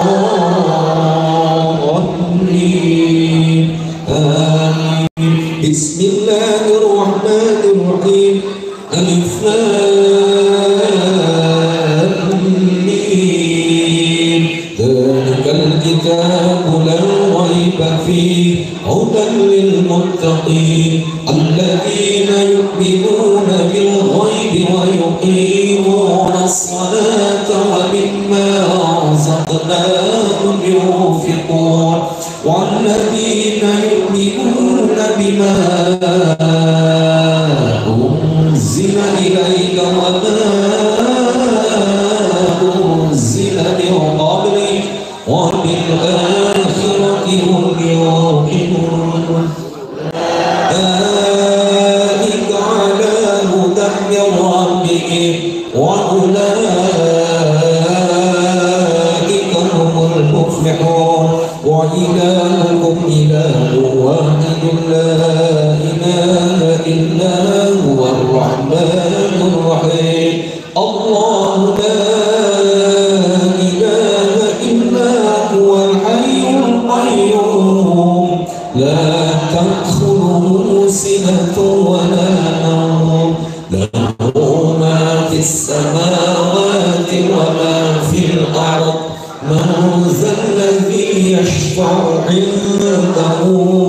الضالين. آمين. بسم الله الرحمن الرحيم. ألف لام ميم. ذلك الكتاب لا ريب فيه هدى للمتقين الذين يؤمنون بالغيب ويقيمون الصلاة ومما رزقناهم ينفقون والذين يؤمنون بما أنزل إليك وما أنزل من قبلك وبالآخرة هم يوقنون. أولئك على هدى من ربهم وأولئك هم المفلحون. وإلهكم إله واحد لا إله إلا هو الرحمن الرحيم. الله لا إله إلا هو الحي القيوم لا تأخذه سنة ولا نوم له ما في السماوات وما في الأرض. من ذا الذي يشفع عنده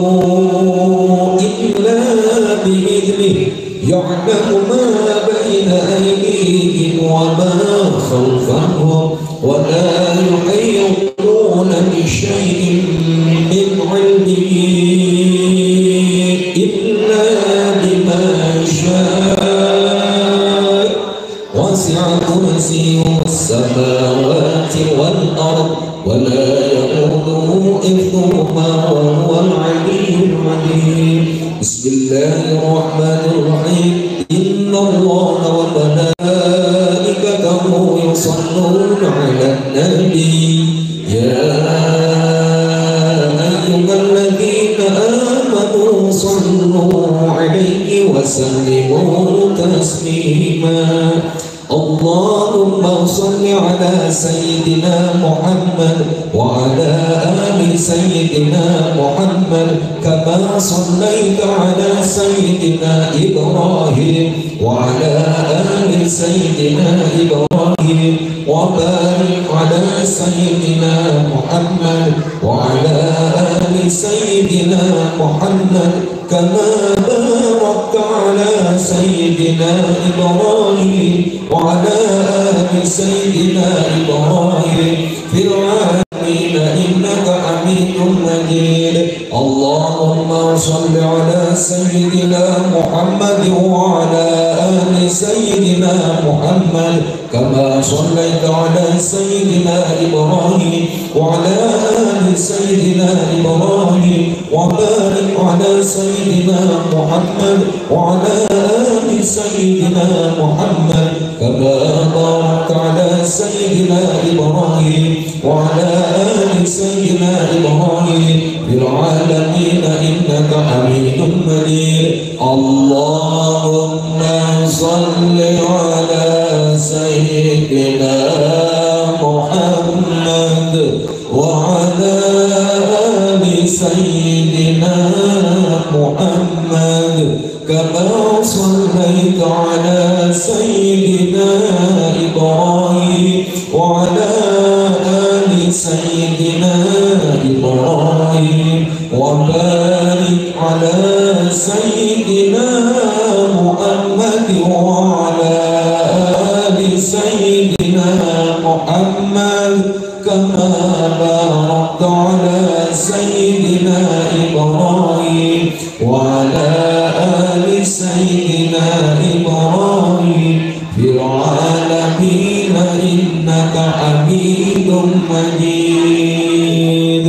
إلا بإذنه يعلم ما بين أيديهم وما خلفهم ولا يحيطون بشيء من علمه إلا بما شاء. وسع كرسيه السماوات والأرض ولا يؤوده حفظهما وهو العلي العظيم. بسم الله الرحمن الرحيم. إن الله وملائكته يصلون على النبي يا أيها الذين آمنوا صلوا عليه وسلموا تسليما. اللهم صل على سيدنا محمد وعلى آل سيدنا محمد كما صليت على سيدنا إبراهيم وعلى آل سيدنا إبراهيم وبارك على سيدنا محمد وعلى آل سيدنا محمد كما باركت على سيدنا إبراهيم وعلى آل سيدنا إبراهيم في العالمين إنك حميد مجيد. اللهم صل على سيدنا محمد وعلى آل سيدنا محمد كما صليت على سيدنا إبراهيم وعلى آل سيدنا إبراهيم وبارك على سيدنا محمد وعلى آل سيدنا محمد كما باركت على سيدنا إبراهيم وعلى آل سيدنا إبراهيم في العالمين إنك حميد مجيد. اللهم صل على سيدنا محمد وعلى آل سيدنا محمد كما صليت على سيدنا إبراهيم وعلى آل سيدنا إبراهيم وبارك على سيدنا محمد وعلى آل سيدنا محمد كما باركت على سيدنا إبراهيم وعلى آل سيدنا إبراهيم في العالمين إنك حميد مجيد.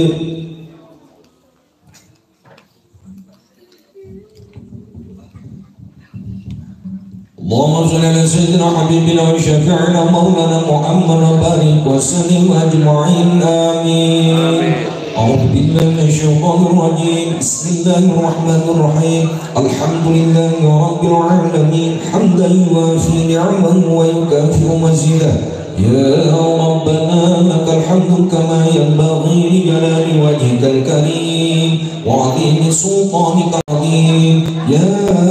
اللهم صل على سيدنا حبيبنا وشفيعنا مولانا محمد وبارك وسلم أجمعين آمين. أعوذ بالله من الشيطان الرجيم. بسم الله الرحمن الرحيم. الحمد لله رب العالمين حمدا يوافي نعمه ويكافئ مزيدا. يا ربنا لك الحمد كما ينبغي لجلال وجهك الكريم وعظيم سلطانك العظيم. يا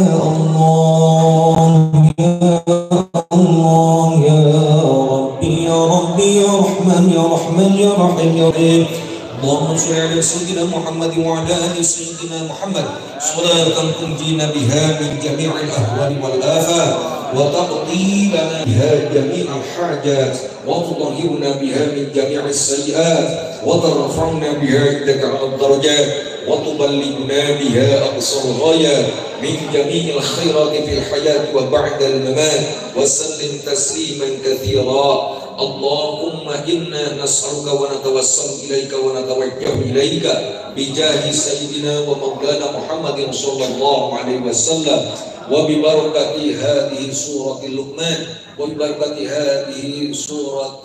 الله يا الله يا ربي يا ربي يا رحمن يا رحمن يا رحيم يا رحيم. اللهم صل على سيدنا محمد وعلى ال سيدنا محمد صلاة تنجينا بها من جميع الاهوال والافات وتقضي لنا بها جميع الحاجات وتطهرنا بها من جميع السيئات وترفعنا بها عندك على الدرجات وتبلغنا بها اقصى الغايات من جميع الخيرات في الحياة وبعد الممات وسلم تسليما كثيرا. اللهم إنا نسألك ونتوسل إليك ونتوجه إليك بجاه سيدنا ومولانا محمد صلى الله عليه وسلم وببركة هذه سورة اللقمان وببركة هذه سورة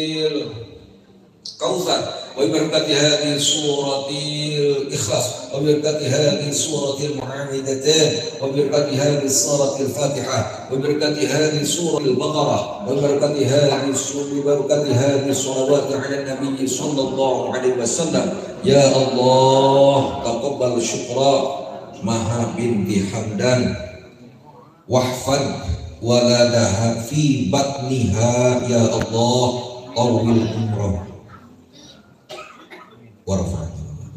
الكوثر وببركة هذه سورة الإخلاص وببركة هذه سورة المعاوذتين وببركة هذه سورة الفاتحة وببركة هذه سورة البقرة وببركة هذه وببركة هذه الصلوات على النبي صلى الله عليه وسلم. يا الله تقبل شكرا مها بنت حمدان واحفظ ولدها في بطنها يا الله طول عمره warafa'na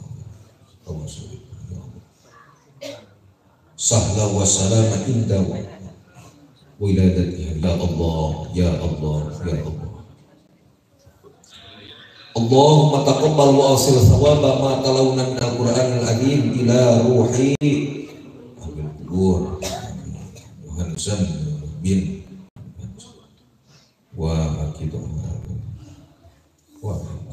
sahla wa salama inda wiladatiha ya Allah ya Allah ya Allah. Allahumma taqabbal wa asil thawaba ma talawna min al-Qur'an al-azim ila ruhi Abil Qubur Hansan bin wa akidu wa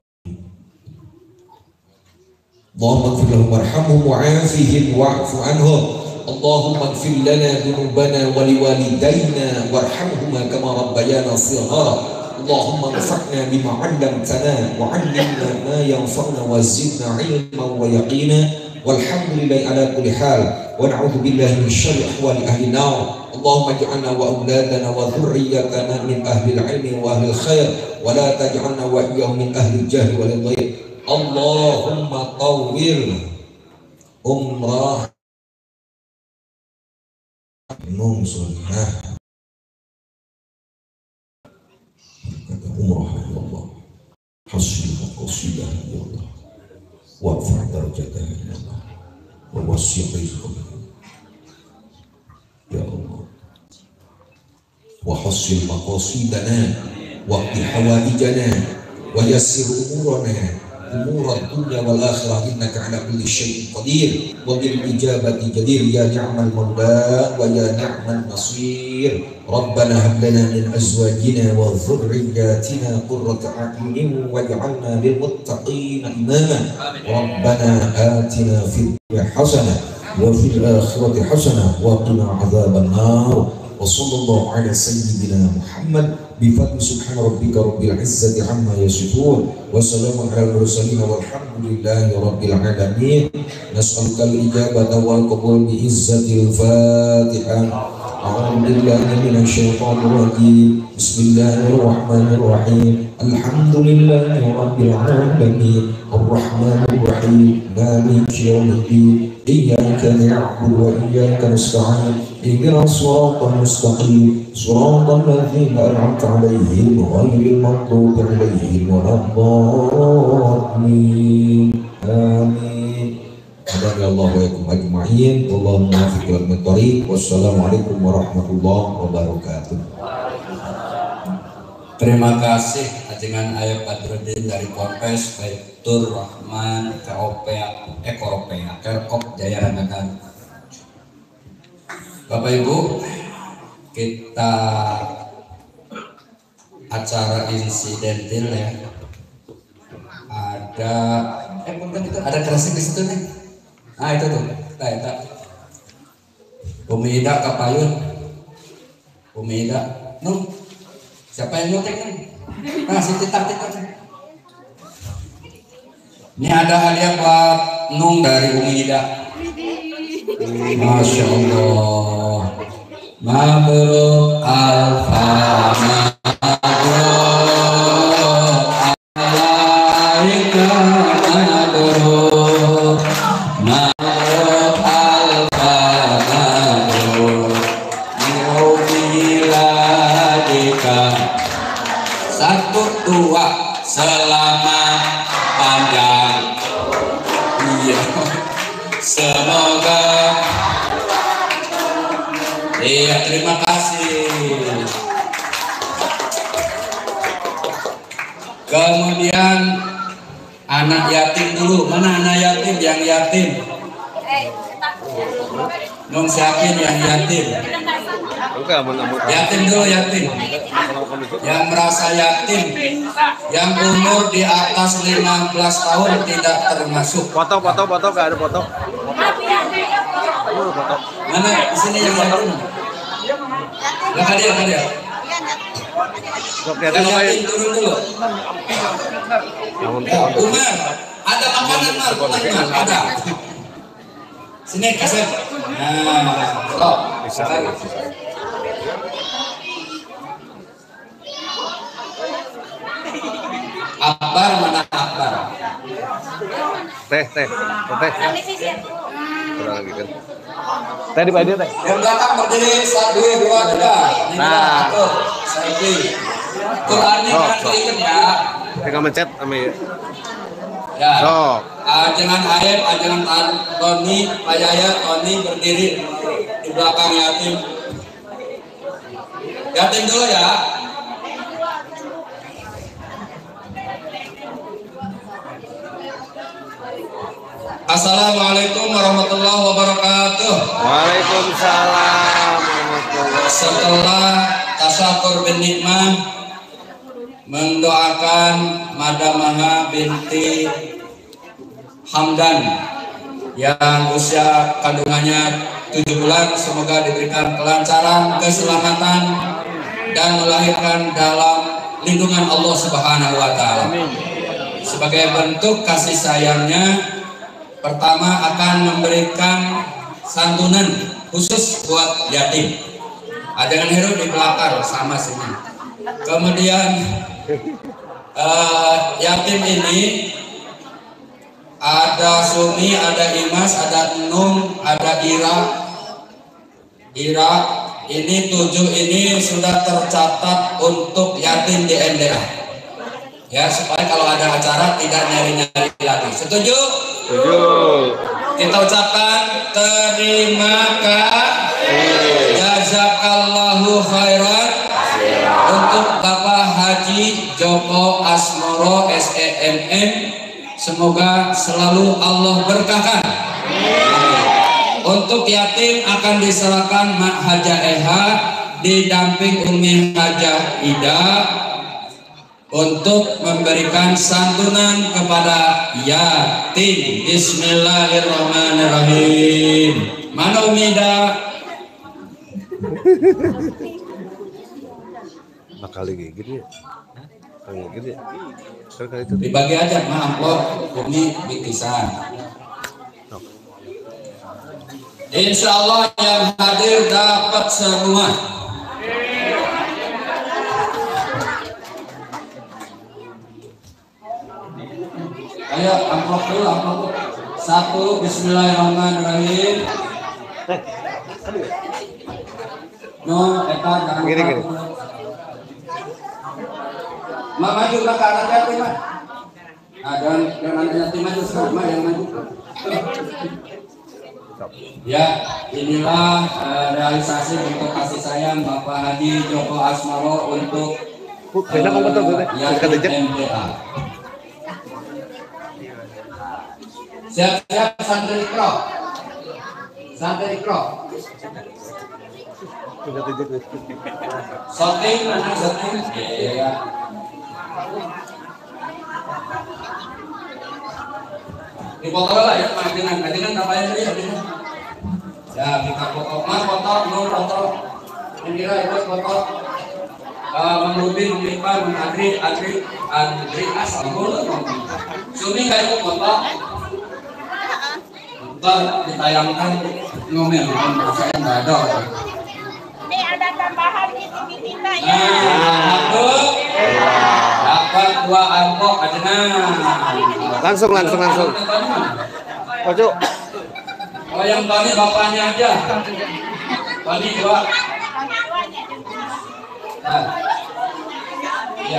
اللهم اغفر لهم وارحمهم وعافهم واعف عنهم. اللهم اغفر لنا ذنوبنا ولوالدينا وارحمهما كما ربيانا صغارا. اللهم انفعنا بما علمتنا وعلمنا ما ينفعنا وزدنا علما ويقينا والحمد لله على كل حال ونعوذ بالله من شر احوال اهل النار. اللهم اجعلنا واولادنا وذريتنا من اهل العلم واهل الخير ولا تجعلنا واياهم من اهل الجهل والضيق. Allahumma tawwil umrah nung sunnah kata umrah ya Allah hasil qasidah ya Allah wa'fa darajatah ya Allah wa wasi' rizqah ya Allah wa hasil maqasidana wa qi hawaijana wa yassir umurana أمور الدنيا والآخرة إنك على كل شيء قدير وبالإجابة جدير. يا نعم المولى ويا نعم النصير. ربنا هب لنا من أزواجنا وذرياتنا قرة أعين واجعلنا للمتقين إماما. ربنا آتنا في الدنيا حسنة وفي الآخرة حسنة وقنا عذاب النار. وصلى الله على سيدنا محمد بفضل سبحان ربك رب العزة عما يصفون وسلام على المرسلين والحمد لله رب العالمين. نسألك الإجابة والقبول بعزة الفاتحة. أعوذ بالله من الشيطان الرجيم. بسم الله الرحمن الرحيم. الحمد لله رب العالمين الرحمن الرحيم مالك يوم الدين إياك نعبد وإياك نستعين اهدنا الصراط المستقيم صراط الذين أنعمت عليهم غير المغضوب عليهم ولا الضالين آمين. Hadani Allah wa yakum ajma'in. Wallahu muwaffiq ila thoriq. Wassalamualaikum warahmatullahi wabarakatuh. Terima kasih ajengan Ayub Badruddin dari Ponpes Baitur Rahman Keropea Ekoropea Kerkop Jaya Rangakan. Bapak Ibu, kita acara insidentil ya. Ada eh bukan itu ada kerasik di situ nih. Nah itu tuh, kita itu. Umi Ida Kapayun, Umi Ida, Nung, siapa yang nyuting nih? Nah si titar titar. Ini ada hadiah buat Nung dari Umi Ida. Masya Allah. Mabruk alfa mabruk. Selamat panjang, iya. Semoga, iya terima kasih. Kemudian anak yatim dulu, mana anak yatim yang yatim? Nung siapin yang yatim. Yatim dulu yatim. Yang merasa yatim, yang umur di atas lima belas tahun tidak termasuk. Foto, foto, foto, gak ada foto. Mana di sini yang yatim? Gak ada, gak ada. Yang yatim turun dulu. Ya, Umar, ada makanan Mar, Umar, ada. Sini kasih. Nah, stop. Akbar mana Akbar? Teh, teh, teh. Kurang lagi kan. Teh di bawah dia teh. Yang belakang berdiri satu dua tiga. Nah, atur. Selfie. Qurannya kan diikat ya. Tinggal mencet sama ya. Ya. Sok. Ajengan Ayep, ajengan Tony, Pak Yaya, Tony berdiri di belakang yatim. Yatim dulu ya. Assalamualaikum warahmatullahi wabarakatuh. Waalaikumsalam warahmatullahi. Setelah tasyakur bin nikmah mendoakan Madamaha binti Hamdan yang usia kandungannya tujuh bulan, semoga diberikan kelancaran, keselamatan dan melahirkan dalam lindungan Allah Subhanahu wa taala. Sebagai bentuk kasih sayangnya, pertama akan memberikan santunan khusus buat yatim. Ajangan Heru di belakang sama sini. Kemudian uh, yatim ini ada Sumi, ada Imas, ada Nung, ada Ira. Ira ini tujuh ini sudah tercatat untuk yatim di N D A. Ya supaya kalau ada acara tidak nyari-nyari lagi. Setuju? Setuju. Kita ucapkan terima kasih, jazakallahu khairan untuk Bapak Haji Joko Asmoro S E M M. Semoga selalu Allah berkahkan. Untuk yatim akan diserahkan Mak Haja Eha didamping Umi Haja Ida untuk memberikan santunan kepada yatim. Bismillahirrahmanirrahim. Mana Umi Ida? Bakal gigit ya. Bakal gigit ya. Kali itu Dibagi aja mah amplop Umi bingkisan. Insya Allah yang hadir dapat semua. Ayo amplop dulu, amplop dulu. Satu, bismillahirrahmanirrahim. No, Eka, jangan Gini, gini. Ma, maju ke arah hati, Ma. Nah, jangan, jangan hati maju sekarang, Ma, yang maju. Ya, inilah uh, realisasi bentuk kasih sayang Bapak Haji Joko Asmaro untuk uh, Yatim M T A. Siap-siap santri ikro, santri ikro. Shooting, mana shooting? Iya. Di foto lah ya, majinan, majinan ngapain tadi ya? Ya, kita foto, mas foto, nur foto, Indira ikut foto, Mang Rudi, Mang Iqbal, Mang Andri, Andri, Andri asal mulu, Sumi nggak ikut foto, ntar ditayangkan ngomel, saya nggak ada. Ini ada tambahan di T V kita ya. Nah, aku dapat dua angkot aja. Langsung, langsung, langsung. Ojo. Oh, yang tadi bapaknya aja. Tadi dua. Nah. Ya.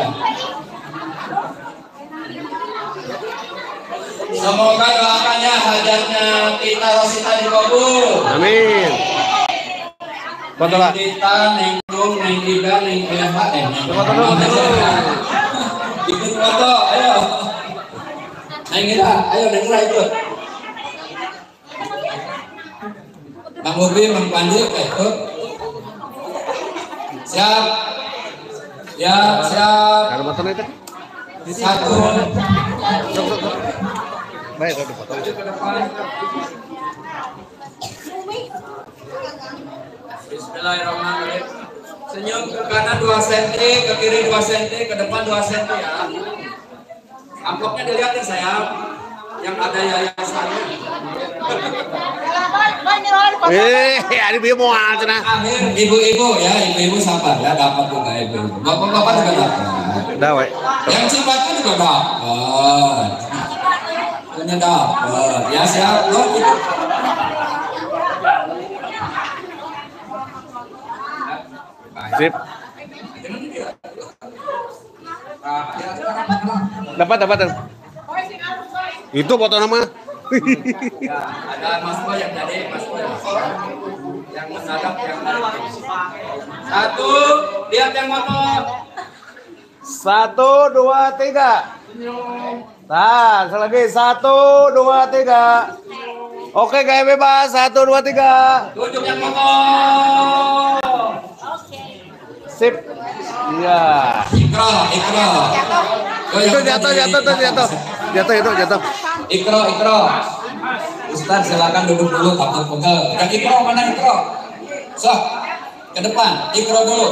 Semoga doakannya hajatnya kita Rosita dikabul. Amin. Foto lah. Kita neng Dung, neng Ida, neng Eva, eh. Foto dulu. Ikut foto, ayo. Neng Ida, ayo neng Ida ikut. Bang Ubi, Bang Panji, ikut. Siap. Ya, siap. Karena motor itu. Satu. Baik, ada foto. Bismillahirrahmanirrahim. Senyum ke kanan dua senti, ke kiri dua senti, ke depan dua senti ya. Amplopnya dilihatin sayang, yang ada yayasannya. Eh, ada biar mau aja nah. Akhir ibu-ibu ya, ibu-ibu sabar ya, dapat juga ibu-ibu. Bapak-bapak juga dapat. Dah, weh. Yang sifatnya juga dapat. Punya dapat. Ya siap loh. Sip. Dapat, dapat. Itu foto nama. Ya, ada Mas Boy yang tadi, Mas Boy yang menadap yang satu, lihat yang motor. Satu, dua, tiga. Nah, selagi satu, dua, tiga. Oke, gaya bebas. Satu, dua, tiga. Tunjuk yang motor. Sip. Iya. Ikro, ikro. Itu jatuh, jatuh, tuh jatuh. Jatuh itu, jatuh. Ikro, ikro. Ustaz silakan duduk dulu, takut pegel. Yang ikro mana ikro? Sok, ke depan. Ikro dulu.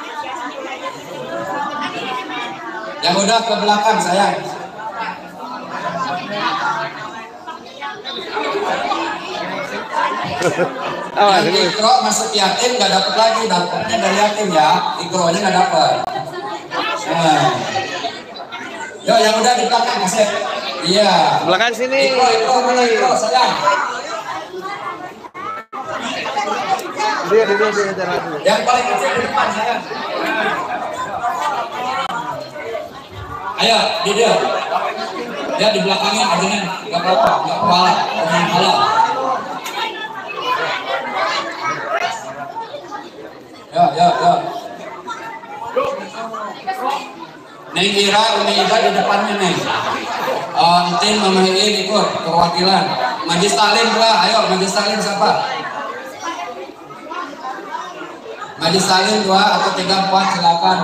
Yang udah ke belakang sayang. Yang ikro masuk yatim nggak dapat lagi, dapatnya dari yatim ya. Ikronya nggak dapat. Nah. Yo, yang udah di belakang kasih. Iya. Belakang sini. Ikro, ikro mana ikro sayang. Dia, dia, dia, dia, Yang paling kecil di depan sayang. Ayo, dia. Dia di belakangnya aja, nggak apa-apa, nggak kepala, jangan kepala. Ya, ya, ya. Neng Ira, Umi Ida di depannya Neng. Uh, Entin, Mama Iin ikut perwakilan. Majlis Talim lah, ayo Majlis Talim siapa? Majlis Talim dua atau tiga empat silakan.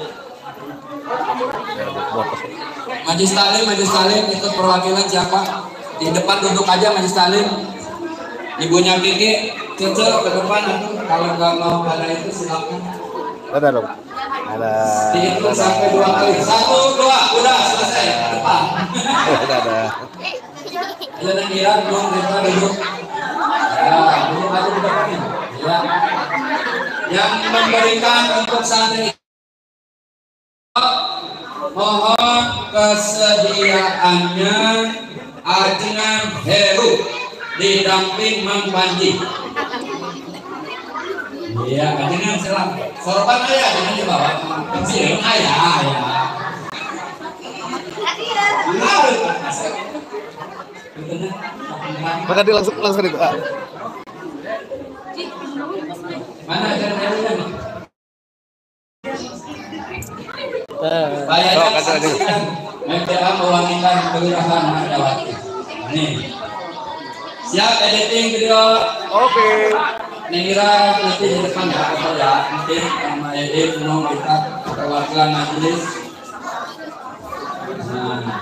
Majlis Talim, Majlis Talim ikut perwakilan siapa? Di depan duduk aja Majlis Talim. Ibunya Kiki, Cece ke depan. Kalau nggak mau ada itu silakan. Ada dong. Ada. Dihitung sampai dua kali. Satu, dua, udah selesai. Depan. Ada, ada. Ayo dan Ira, duduk, Rita duduk. Ya, duduk aja di depan. Ya. Yang memberikan untuk santri mohon kesediaannya Ajengan Heru didamping Mang Panji. Iya, ajengan silang. Sorban ayah dengan di bawah. Pensiun ayah ya. Maka dia langsung langsung itu. Ah. Mana ajengan Herunya? Eh, oh, kata dia. M T A mewangikan kelurahan Margawati. Nih. Siap editing video. Oke. Nengira nanti di depan ya, atau ya, nanti sama edit nomor kita perwakilan majelis. Nah.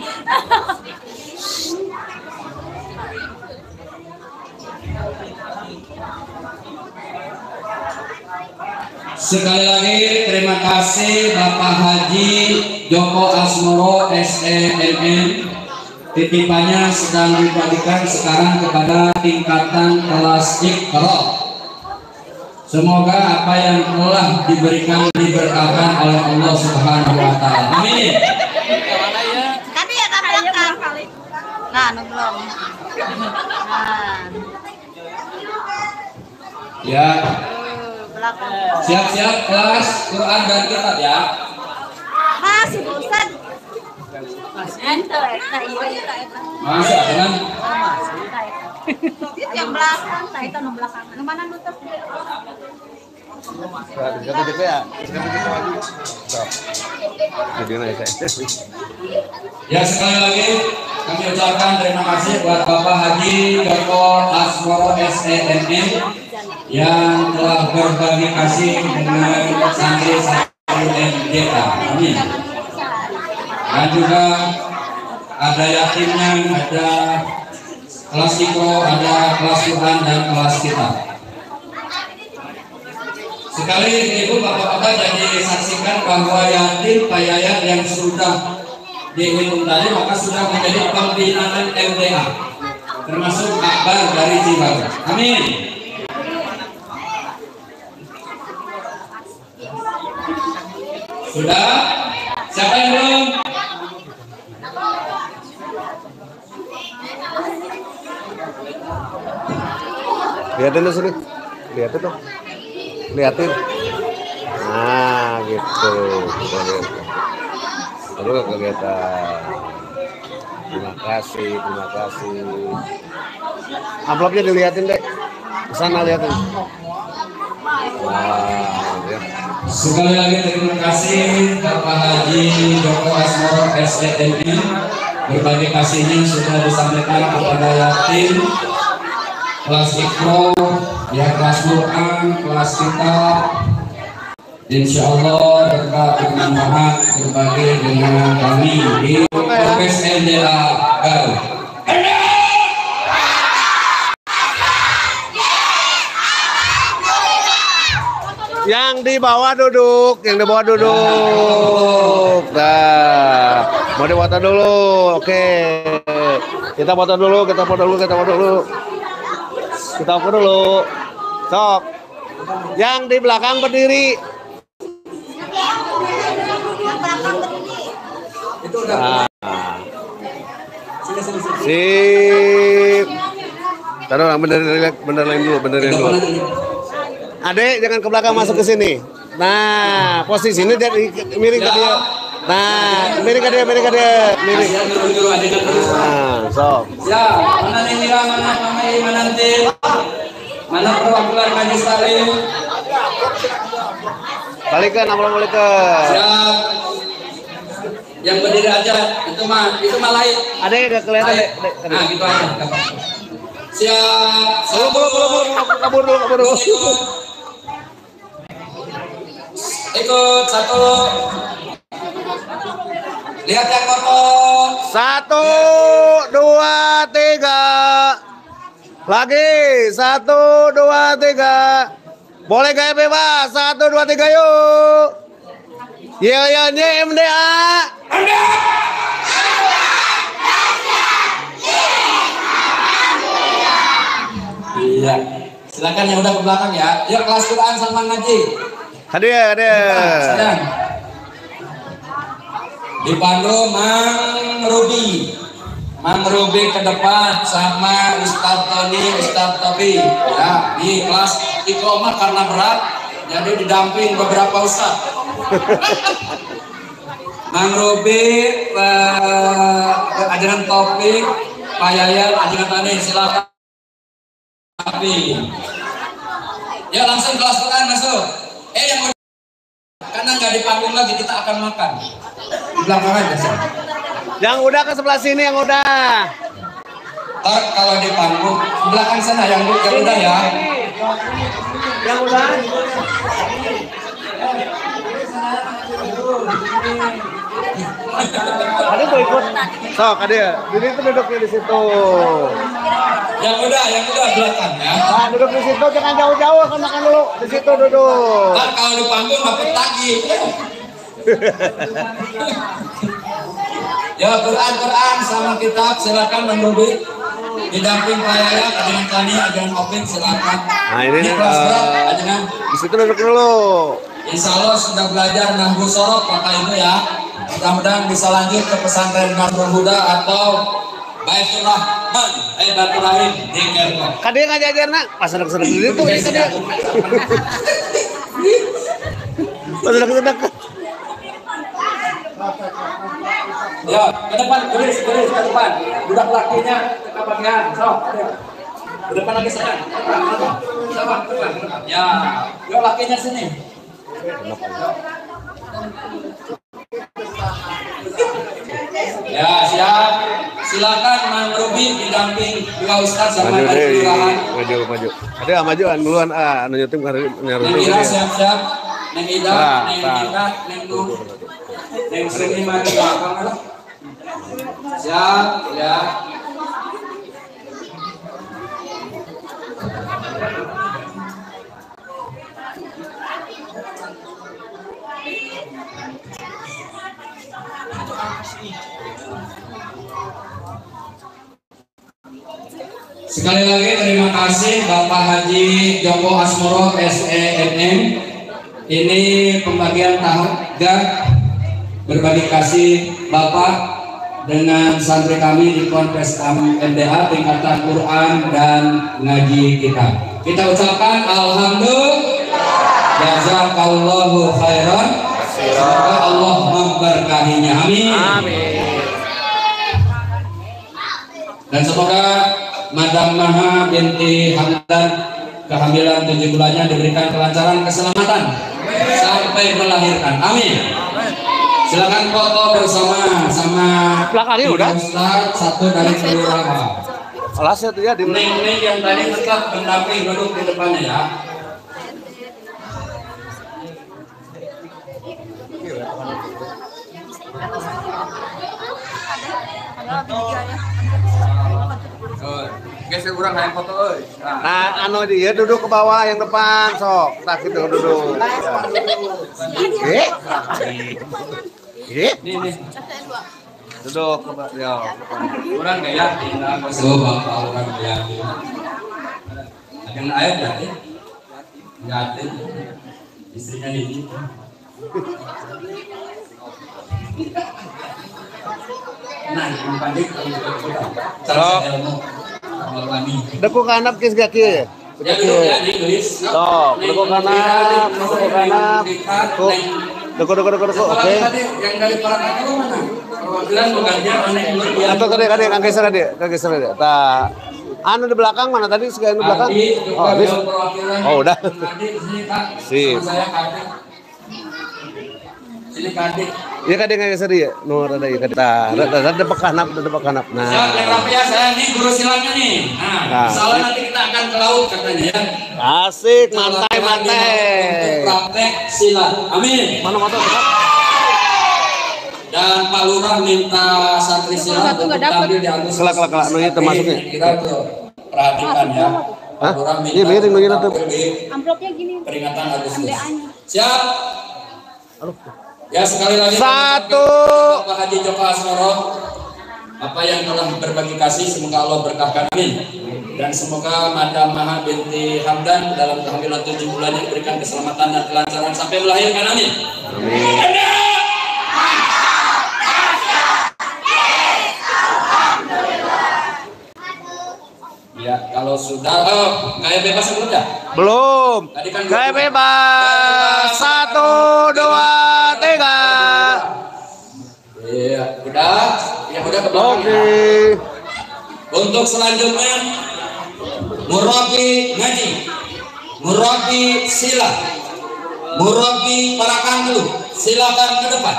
Sekali lagi terima kasih Bapak Haji Joko Asmoro S E M M. Titipannya sedang dibagikan sekarang kepada tingkatan kelas Iqra. Semoga apa yang telah diberikan diberkahkan oleh Allah Subhanahu wa taala. Amin. Tadi ya kan belakang. Nah, nu belum. Nah, Ya, belakang. siap-siap kelas Quran dan kitab ya. Masih bosan. Ente, eta ieu eta eta. Masuk dengan Itu yang belakang, tah itu nu belakang. Nu mana nu teh? Kata dia ya. Kata dia lagi. Jadi naik saya. Ya, sekali lagi kami ucapkan terima kasih buat Bapak Haji Joko Asmoro S E M M yang telah berbagi kasih dengan santri-santri M D A. Amin. Dan juga ada yatimnya, ada kelas Iko, ada kelas Quran dan kelas kitab. Sekali ibu bapak-bapak jadi saksikan bahwa yatim piatu yang sudah dihitung tadi maka sudah menjadi pembinaan M D A, termasuk akbar dari Cibaru. Amin. Sudah? Siapa yang belum? Lihatin tuh sini. Lihatin tuh. Lihatin. Nah, gitu. Kita lihat. Aduh, gak kelihatan. Terima kasih, terima kasih. Amplopnya dilihatin deh. Kesana lihatin. Wow, ya. Sekali lagi terima kasih Bapak Haji Joko Asmoro S E M M. Berbagai kasihnya sudah disampaikan kepada yatim, kelas Iqra, ya kelas Quran, kelas kitab. Insya Allah berkat bermanfaat berbagi dengan kami di Podcast M D A Garut. Yang di bawah duduk, yang di bawah duduk. Nah, mau dipoto dulu. Oke. Kita foto dulu, kita foto dulu, kita foto dulu. Kita foto dulu. Sok. Yang di belakang berdiri. Nah. Sip. Taruh benerin, benerin dulu, benerin dulu. Adek jangan ke belakang masuk ke sini. Nah, posisi ini dia miring ke dia. Nah, miring ke dia, miring ke dia, miring. Nah, sok. Ya, mana Nira, mana Mama Iman nanti, mana perwakilan Majelis Taklim. Balikan, amplop balikan. Siap. Yang berdiri aja, itu mah, itu mah lain. Adek udah kelihatan, Dek. Nah, gitu aja. Siap. Belum, belum, belum, belum, kabur dulu, kabur dulu. Ikut satu. Lihat yang foto. Satu, dua, tiga. Lagi, satu, dua, tiga. Boleh gaya bebas, satu, dua, tiga, yuk. Yel-yelnya M D A. M D A. Iya. Silakan yang udah ke belakang ya. Yuk kelas Quran sama ngaji. Hadir, hadir. Dipandu Mang Ruby. Mang Ruby ke depan sama Ustadz Tony, Ustadz Tobi. Ya, di kelas iqomah karena berat, jadi didamping beberapa ustadz. Mang Ruby, uh, ajaran topik, Pak Yayan, ajaran Tani, silakan. Tapi, ya langsung kelas Quran masuk. Eh yang udah, karena nggak di panggung lagi kita akan makan di belakang aja. Sir. Yang udah ke sebelah sini, yang udah. Ntar kalau di panggung belakang sana yang, yang udah ya. Yang udah. Ada tuh ikut. Sok, ada. Jadi itu duduknya di situ. Yang udah, yang udah belakang ya. Nah, duduk di situ jangan jauh-jauh, kan makan dulu. Di situ duduk. Ntar kalau di panggung dapat lagi. Ya Quran Quran sama kitab silakan menduduki didamping Pak Yaya, ajaran Tani, ajaran Opik silakan. Nah ini nih, uh, ajaran. Di situ duduk dulu. Insya Allah sudah belajar nahwu sorok Bapak Ibu ya. Mudah-mudahan bisa lanjut ke pesantren Darul Huda atau Baitur Rahman, eh Baitur Rahim di Kerto. Kadang ngajajar nak, pas sedek-sedek dulu tuh ini kadang. Pas sedek-sedek. Ya, ke depan, tulis, tulis, ke depan. Budak lakinya ke bagian, sok. Ke depan lagi sana. Depan, depan, depan. Ya, yuk lakinya sini. Ya, siap. Silakan Mang Ruby didamping dua Ustaz sama Maju deh, kelurahan. maju, maju. Ada maju duluan ah, anu nyetim kali Neng Ira siap-siap. Neng Ida, Nah, Neng nah. Ida, Neng Nur. Neng Suni maju ke belakang lah. Siap, ya. Sekali lagi terima kasih Bapak Haji Joko Asmoro S E N M. Ini pembagian tahap berbagi kasih Bapak dengan santri kami di Ponpes M D A tingkatan Quran dan ngaji kita. Kita ucapkan alhamdulillah, jazakallahu khairan. Semoga Allah memberkahinya. Amin. Amin. Dan semoga Madam Maha binti Hamdan kehamilan tujuh bulannya diberikan kelancaran keselamatan sampai melahirkan. Amin. Silakan foto bersama sama Belakangnya udah. Ustaz satu dari kelurahan. Alasnya tuh ya di Neng-neng yang tadi tetap mendamping duduk di depannya ya. Oh, geser kurang hayang foto euy. Nah, Nah, anu dia duduk ke bawah yang depan, sok. Tak gitu duduk. Eh? Eh? Nih nih. Duduk ke bawah. Ya. Kurang gak yakin lah so bapak orang gak yakin. Akan air yakin? Yakin. Istrinya ini. Nah, yang pandai kalau kita cara ilmu kalau kami. Dekuk kanap kis gak kieu? Ya duduk ya nih tulis. Sok, dekuk kanap, dekuk kanap. Dekuk. Dekuk dekuk dekuk dekuk. Oke. Yang dari para kakak mana? Perwakilan bukannya aneh yang Atau tadi tadi kang geser tadi, kang geser tadi. Tah. Anu di belakang mana tadi sekian di belakang? Oh, habis. Oh, udah. Sip. Saya Kadek. Sini Kadek. Iya kadang nggak geser ya. Nur ada ya kadang. Tah, ada ada bekanap, ada bekanap. Siap, Nah. yang rapi ya saya nih guru silatnya nih. Nah, Nah, soalnya ini- nanti kita akan ke laut katanya ya. Asik, Kita mantai latihan mantai. Untuk praktek silat. Amin. Mana motor? Dan Pak Lurah minta santri silat untuk tampil di Agustus. Kelak, kelak, kelak. Nah, itu masuknya. Kita tuh perhatikan ya. Hah? Pak Lurah minta Iya, miring begini tuh. tampil di Amplopnya gini. peringatan Agustus. Siap. Ya sekali lagi Satu. Bapak Haji Joko Asmoro, apa yang telah berbagi kasih semoga Allah berkahkan, amin. Dan semoga Madam Maha binti Hamdan dalam kehamilan tujuh bulannya diberikan keselamatan dan kelancaran sampai melahirkan, amin. Amin. Kalau sudah, oh, kayak bebas sebelum ya? Belum. Tadi kan Kayak bebas. Satu, dua, tiga. Iya, udah. Ya udah ke belakang. Oke. Ya. Untuk selanjutnya, murabi ngaji, murabi sila, murabi para kandu, silakan ke depan.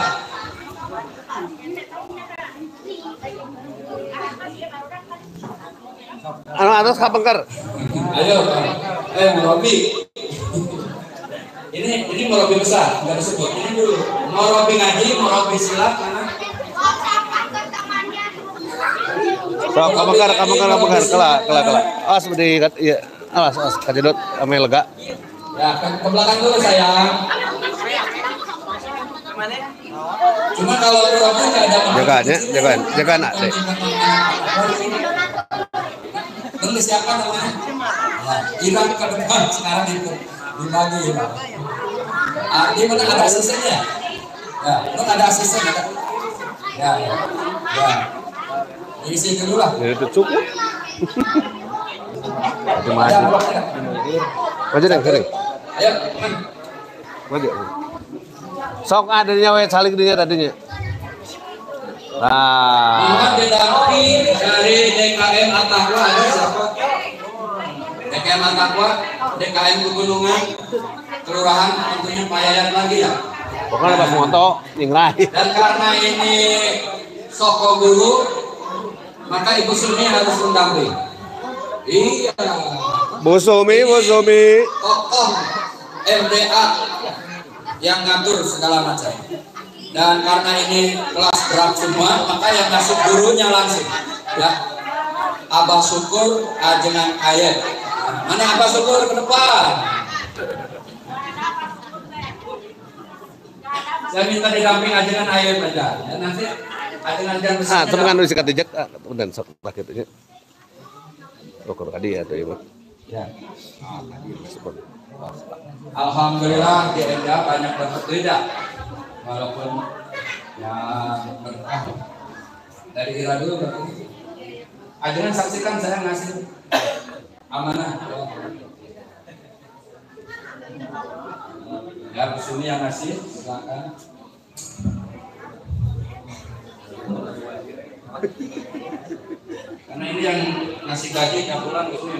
Anu atas kapengker. Ayo, eh murabi. Ini ini murabi besar, nggak disebut. Ini dulu. Murabi ngaji, murabi sila, mana? So, kapengker, kapengker, kapengker, kelak, kelak, kelak. Awas di, iya, awas, awas, kajedot, ame lega. Ya, ke, ke belakang dulu sayang. Cuma kalau murabi nggak ada. Jagaan ya, jagaan, jagaan nak deh. Ini siapa namanya? Irang ke depan sekarang itu dibagi ya. Ah, di mana ada asistennya? Ya, itu ada asisten ada. Ya, ya, ya. Isi dulu lah. Ya itu cukup. Itu maju. Maju deh, kering. Ayo, man. Maju. Sok adanya we saling dia tadinya. Nah. Mohon didampingi dari D K M At-Taqwa ada siapa? D K M At-Taqwa, D K M Pegunungan, Kelurahan tentunya Pak Yayat lagi ya. Pokoknya pas moto nyingrai. Dan karena ini Soko Guru, maka Ibu Sumi harus mendamping. Iya. Bu Sumi, Bu Sumi. Tokoh M D A yang ngatur segala macam. Dan karena ini kelas berat semua, maka yang ngasih gurunya langsung. Ya, Abah Syukur, ajengan ayat. Mana Abah Syukur ke depan? Saya minta didamping ajengan ayat aja. Ya, nanti ajengan jangan besar. Ah, teman kan sikat dijek, dan sok pakai itu. Ukur tadi ya tuh ibu. Ya. Alhamdulillah di Enda banyak dapat beda. Walaupun ya berkah dari Ira dulu berarti. Ajangan saksikan saya ngasih amanah. Ya, Sumi yang ngasih, silakan. Karena ini yang ngasih gaji tiap bulan Sumi.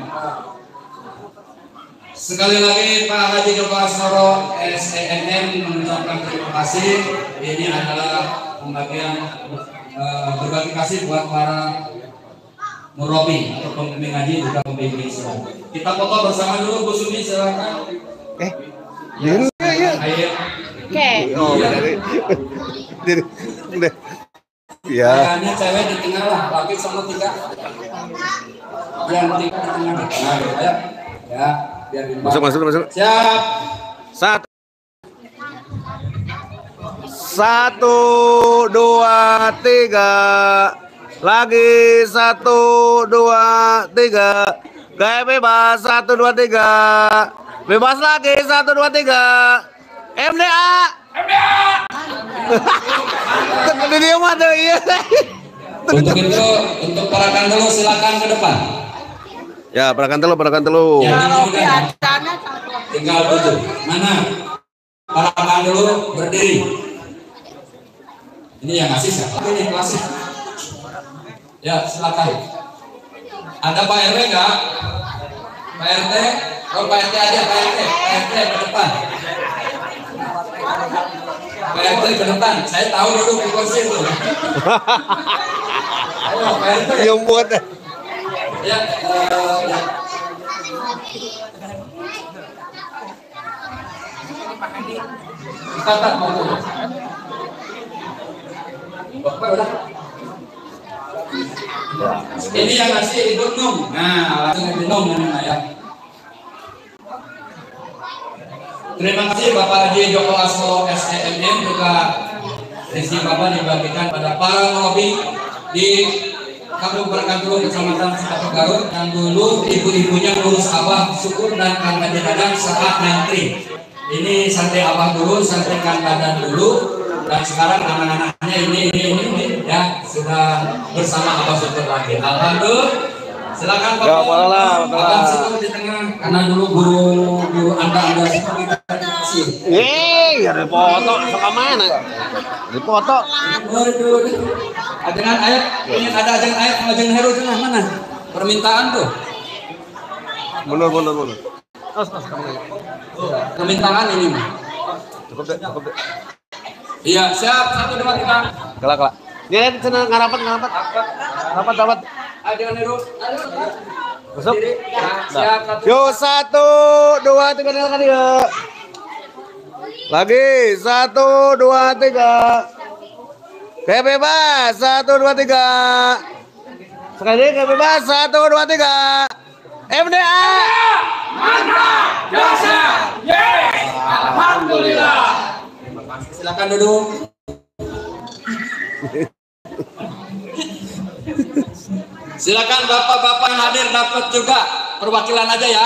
Sekali lagi Pak Haji Joko Asnoro S E N M mengucapkan terima kasih. Ini adalah pembagian uh, berbagi kasih buat para murabi atau pembimbing ngaji juga pembimbing Islam. Kita foto bersama dulu Bu Sumi, silakan. Eh, ini ya. Ayo. Oke. Oh, jadi, jadi, udah. Ya. Kayaknya cewek di tengah lah, laki sama tiga. Yang tiga di tengah. Nah, ayo. Ya. Masuk, masuk, masuk. Siap. Satu. Satu, dua, tiga. Lagi satu, dua, tiga. Gaya bebas, satu, dua, tiga. Bebas lagi, satu, dua, tiga. M D A. M D A. Tadi dia mah tuh, iya. Untuk itu, untuk para kandelo silakan ke depan. Ya, perakan telu, perakan telu. Ya, tinggal tujuh. Mana? Para kandelo berdiri. Ini yang ngasih siapa? Ini kelasnya. Ya, silakan. Ada Pak R W nggak? Pak R T? Oh, Pak R T aja, Pak R T. Pak R T ke depan. Pak R T ke depan. Saya tahu dulu di kursi itu. Ayo, Pak R T. Yang buat. Ya, uh, ya. Kata mau tuh. Ini yang ngasih Ibu Nung. Nah, langsung Ibu Nung namanya ya. Terima kasih Bapak Haji Joko Asnoro S E N M juga rezeki Bapak dibagikan pada para murabi di Kampung Perkantoro Kecamatan Cikapundung Garut yang dulu ibu-ibunya ngurus Abah Syukur dan Kang Haji Dadang saat ngantri. Ini santri Abah dulu, santri Kang Dadang dulu, dan sekarang anak-anaknya ini, ini, ini, ini, ya sudah bersama Abah Syukur lagi. Alhamdulillah, Silakan Bapak. Ya, boleh lah, boleh lah. Akan situ di tengah. Karena dulu guru guru Anda Anda seperti kasih. Eh, ya dipoto sama mana? Dipoto. Waduh. Ajangan ayat, ini ada ajangan ayat, ajangan heru tengah mana? Permintaan tuh. Mundur, mundur, mundur. Os, os, kamu aja. Permintaan ini mah. Cukup deh, cukup deh. Iya, siap. Satu, dua, tiga. Kelak, kelak. Ini cina ngarapat, ngarapat. Ngarapat, ngarapat. Ajangan heru. Masuk. Ya, siap. Satu. Yo, satu, dua, tiga, tiga, tiga. Lagi, satu, dua, tiga. Kayak bebas, satu, dua, tiga. Sekali kayak bebas, satu, dua, tiga. M D A. Mantap, dahsyat, yeay, alhamdulillah. Silakan duduk. Silakan bapak-bapak yang hadir dapat juga perwakilan aja ya.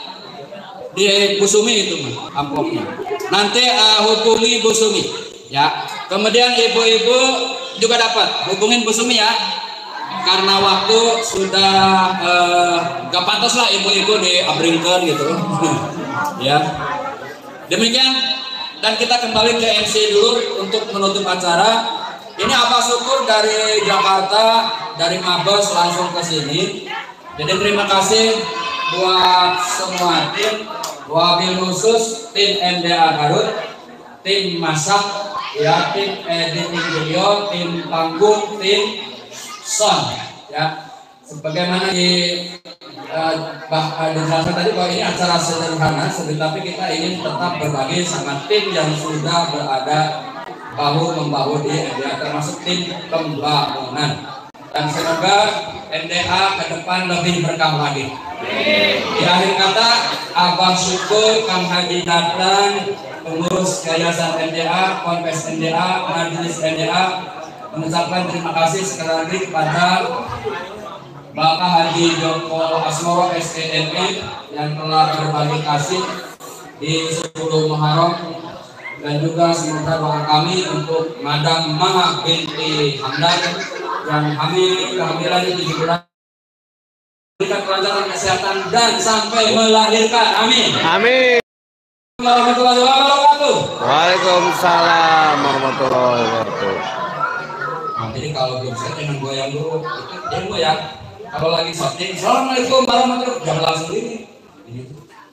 Di Bu Sumi itu mah amplopnya. Nanti uh, hubungi Bu Sumi ya. Kemudian ibu-ibu juga dapat hubungin Bu Sumi ya. Karena waktu sudah uh, gak pantas lah ibu-ibu diabringkan gitu. Ya. Demikian dan kita kembali ke M C dulu untuk menutup acara. Ini apa syukur dari Jakarta, dari Mabes langsung ke sini. Jadi terima kasih buat semua tim, wabil khusus tim M D A Garut, tim masak, ya, tim editing video, tim panggung, tim sound, ya. Sebagaimana di uh, bah, dijelaskan tadi bahwa ini acara sederhana, tetapi kita ingin tetap berbagi sama tim yang sudah berada bahu membahu di M D A, termasuk tim pembangunan. Dan semoga M D A ke depan lebih berkah lagi. Di akhir kata, Abah syukur Kang Haji datang, pengurus Yayasan M D A, Ponpes M D A, Majelis M D A, mengucapkan terima kasih sekali lagi kepada Bapak Haji Joko Asmoro S K M I yang telah berbagi kasih di sepuluh Muharram, dan juga semoga doa kami untuk Madam Maha binti Hamdan yang hamil kehamilan tujuh bulan, berikan kelancaran kesehatan dan sampai melahirkan. Amin. Amin. Warahmatullahi wabarakatuh. Waalaikumsalam warahmatullahi wabarakatuh. Nah, jadi kalau belum saya jangan goyang dulu, itu ilmu ya. Kalau lagi syuting, assalamualaikum warahmatullahi wabarakatuh, jangan langsung ini. Gitu.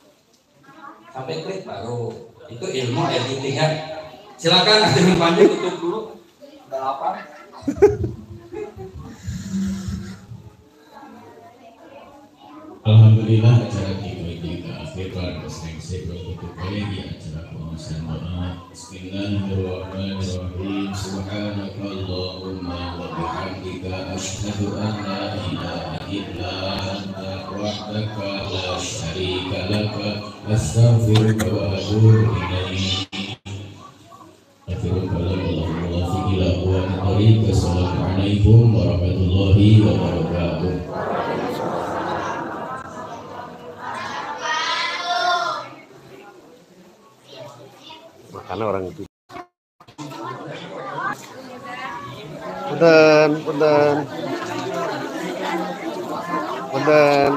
Sampai klik baru. Itu ilmu editing ya. Silakan dengan panjang tutup dulu. Udah lapar. Alhamdulillah acara kita kita akhirkan berseng-seng begitu baik di acara pengurusan doa. Bismillahirrahmanirrahim. Subhanakallahumma wa bihamdika asyhadu an la ilaha illa anta wahdaka la syarika laka astaghfiruka wa atubu ilaik. Akhirul kalam Allahumma fiqila wa tariq. Assalamualaikum warahmatullahi wabarakatuh. Karena orang itu punten, punten, punten.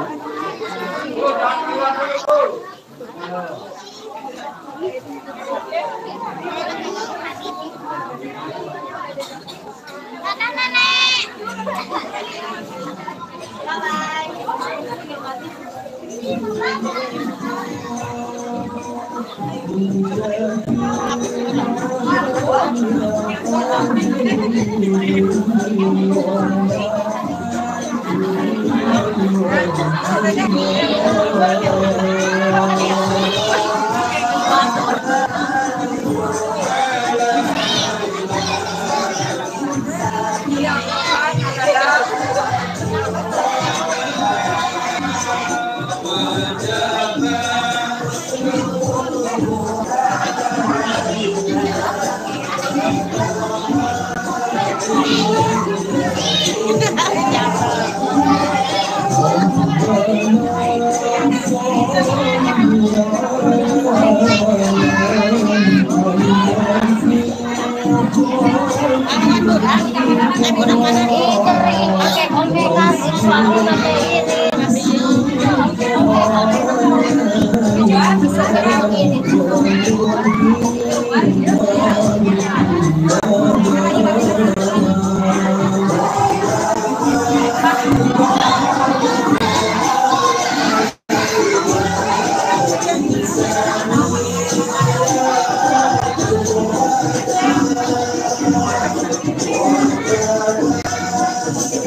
Oke, oke, kasih suara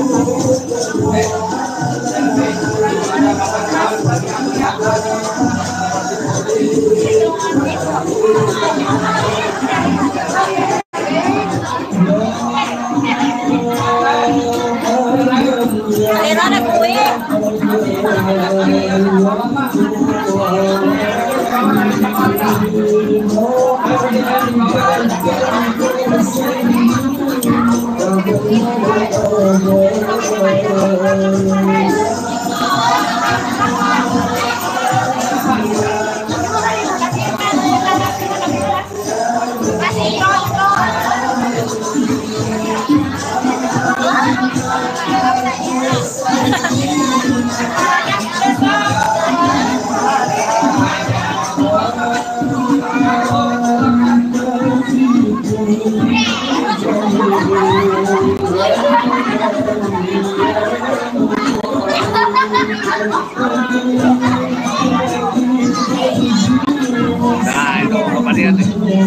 Akhirnya ada kue. Nah, itu apa dia nih?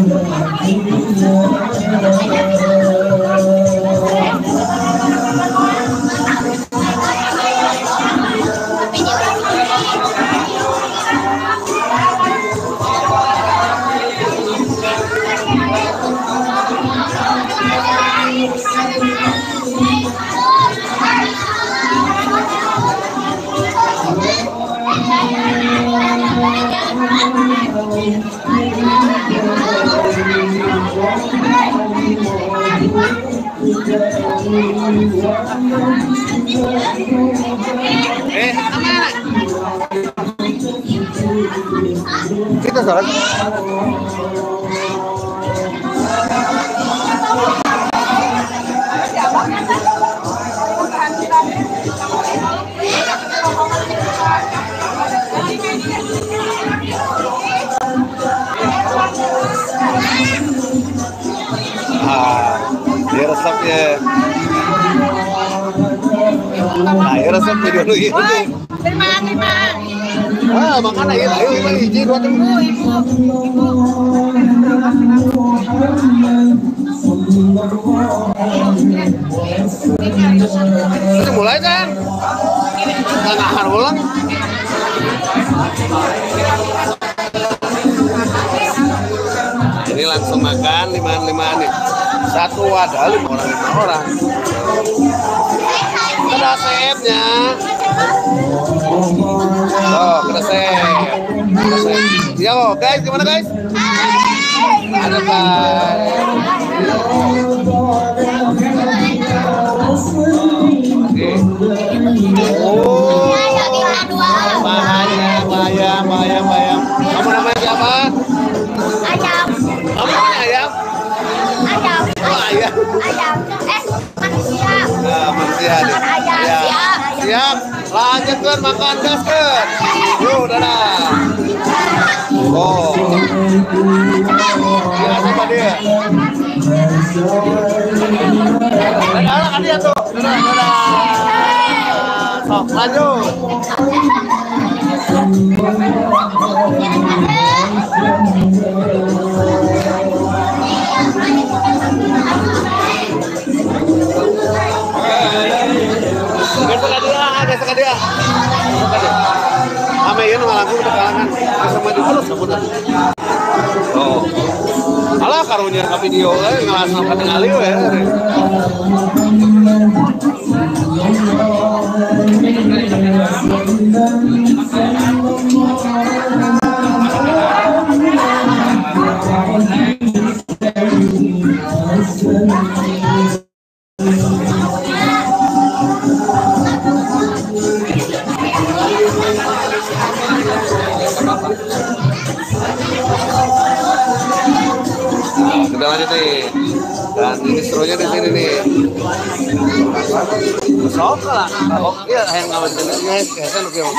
Eh, kemana? Kita sholat. Ah, dia resepnya. Nah, ya resep video lu gitu. Terima, terima. Ah, makan aja lah. Ayo, hiji dua temu. Sudah mulai kan? Nggak ulang. Ini langsung makan lima lima nih. Satu wadah lima orang lima orang. Ada sehnya. Oh, kena seh. Ya, oh, guys, gimana guys? Ada guys. Oke. Oh. Bayam, bayam, bayam, bayam. Kamu namanya siapa? Ayam. Kamu namanya ayam? Ayam. Oh, ayam. Ayam. Eh, manusia. Nah, manusia nih. Makan ayam. Ya. Siap. Siap. Lanjutkan makan gaskan. Yuk, dadah. Oh. Ya, siapa dia? Dadah kan dia tuh. Dadah, dadah. Sok, lanjut. Besok dia, besok dia. Ame ieu nu ngalangkung teu kalangan. Bisa maju terus sapunten. Oh. Alah karunya ka video euy ngalasna ka tingali we. Kita lanjut nih, dan ini serunya di sini nih. Sok lah, oh iya yang ngawet ini, ya saya lu kieu.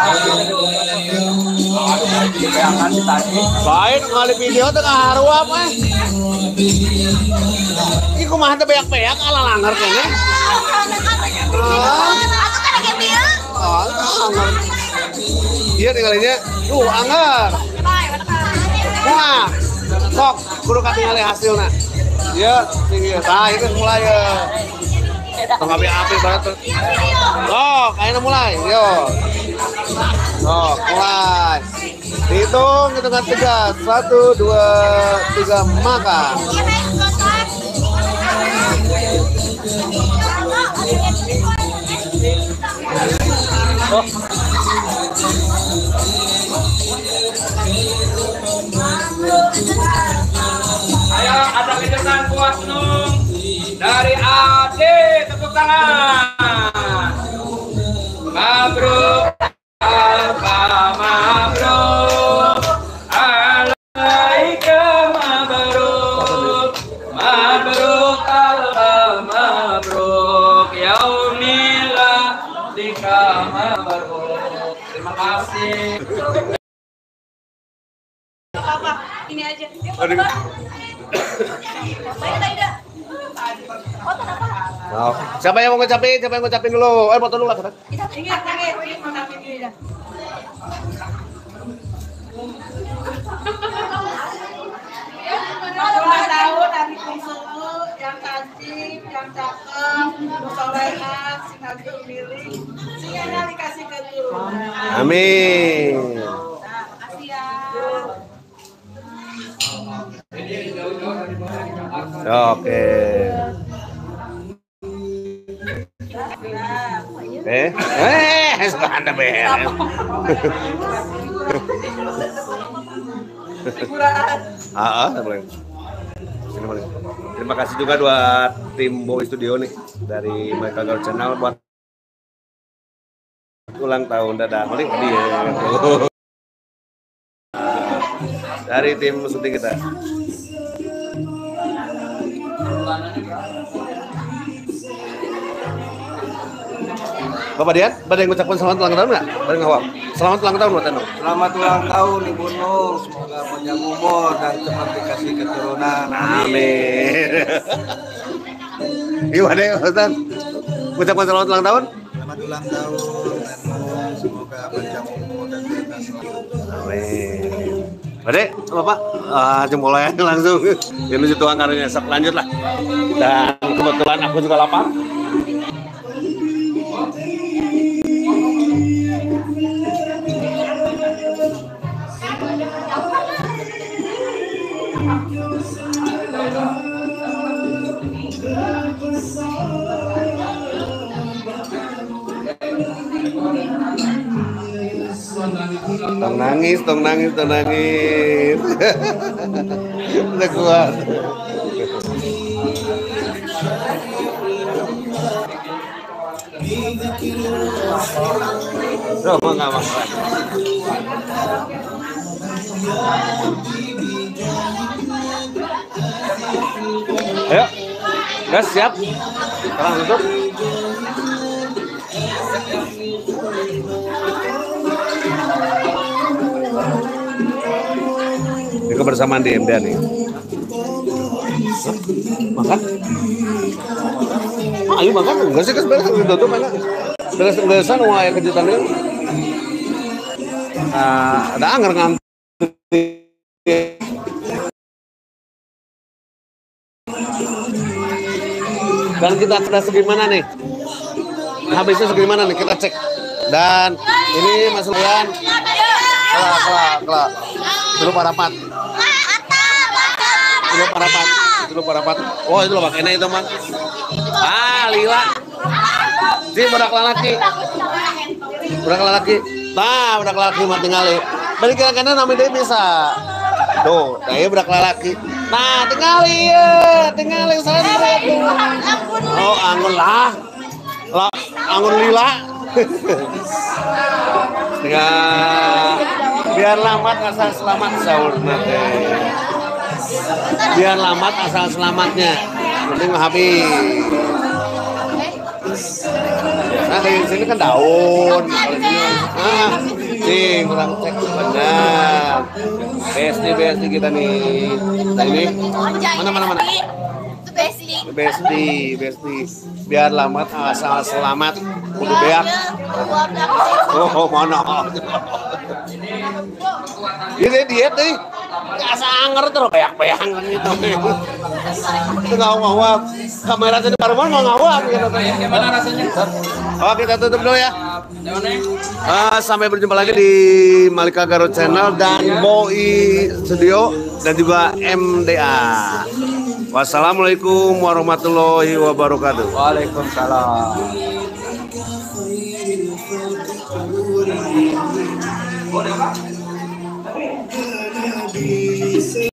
Akan ditagi. Baik kali video teh haruap eh. Ieu kumaha teh beak-beak ala langgar kene. Ah, anggar. Iya tinggalinnya, tuh anggar. Nah, sok kudu katingali hasilna. Iya, tinggi. Nah, itu mulai ya. Tong api-api banget tuh. Oh, kayaknya mulai. Yo. Oh, mulai. Hitung, hitungan tiga. Satu, dua, tiga, makan. Oh. Ayo ada kejutan puas nung dari Ade, tepuk tangan. Mabruk, alfa mabruk, alaika mabruk, mabruk alfa mabruk, yaumila dika mabruk. Terima kasih. Ini aja. Oh, siapa yang mau ngucapin? Siapa yang ngucapin dulu? Eh, foto dulu lah. Ingat, ingat, ngucapin dulu dah. Ulang tahun dari Kumsulu yang cantik, yang cakep, soleha, sinatu milik, singa dikasih keturunan. Amin. Nah, makasih ya. Oke. Eh, eh, sudah ada beres. Ah, ah, boleh. Sini boleh. Terima kasih juga buat tim Boy Studio nih dari Michael Girl Channel buat ulang tahun dadah. Boleh dia. Dari tim syuting kita. Bapak Dian, ada yang ngucapkan selamat ulang tahun nggak? Ada yang ngawal? Selamat ulang tahun buat Eno. Selamat ulang tahun Ibu Nur, semoga panjang umur dan cepat dikasih keturunan. Amin. Gimana ya Ustaz? Ngucapkan selamat ulang tahun? Selamat ulang tahun Nur, semoga panjang umur dan kita selalu. Amin. Ade, Bapak, ah, jempolnya langsung. Ini tuang karunya, sok lanjut lah. Dan kebetulan aku juga lapar. Tong nangis, tong nangis, tong nangis. Udah kuat. Tuh, mau nggak makan? Ayo, gas siap. Sekarang tutup. Ini kebersamaan di M D A nih. Makan? Ah, ayo makan. Enggak sih, beres tutup mana? Beres beresan mulai kejutannya. Nah, ada anger ngantri. Dan kita sudah segimana nih? Habisnya segimana nih? Kita cek. Dan ini Mas Lian. Kelak, kelak, kelak. Dulu parapat. Dulu parapat. Dulu parapat. Oh, itu loh Pak. Enak itu, Mang. Ah, lila. Si budak lalaki. Budak lalaki. Nah, budak lalaki mah tinggal. Balik ke kanan namanya dia bisa. Tuh, saya budak lalaki. Nah, tinggal ya, tinggal saya itu. Oh, anggun lah. Lah, anggun lila. Ya, biar lambat asal selamat sahur nanti. Biar lambat asal selamatnya. Penting habis. Nah, di sini kan daun. Ah, sih kurang cek benar. Besti besti kita nih. Nah ini mana mana mana. Besti. Besti besti. Biar lambat asal selamat. Kudu beak. Oh mana? Ini diet nih. asa anger terus beak-beak gitu. Itu ngawak-ngawak. Kamera tadi baru mau ngawak gitu. Gimana rasanya? Oh, kita tutup dulu ya. Uh, sampai berjumpa lagi di Malika Garut Channel dan Boi Studio dan juga M D A. Wassalamualaikum warahmatullahi wabarakatuh. Waalaikumsalam.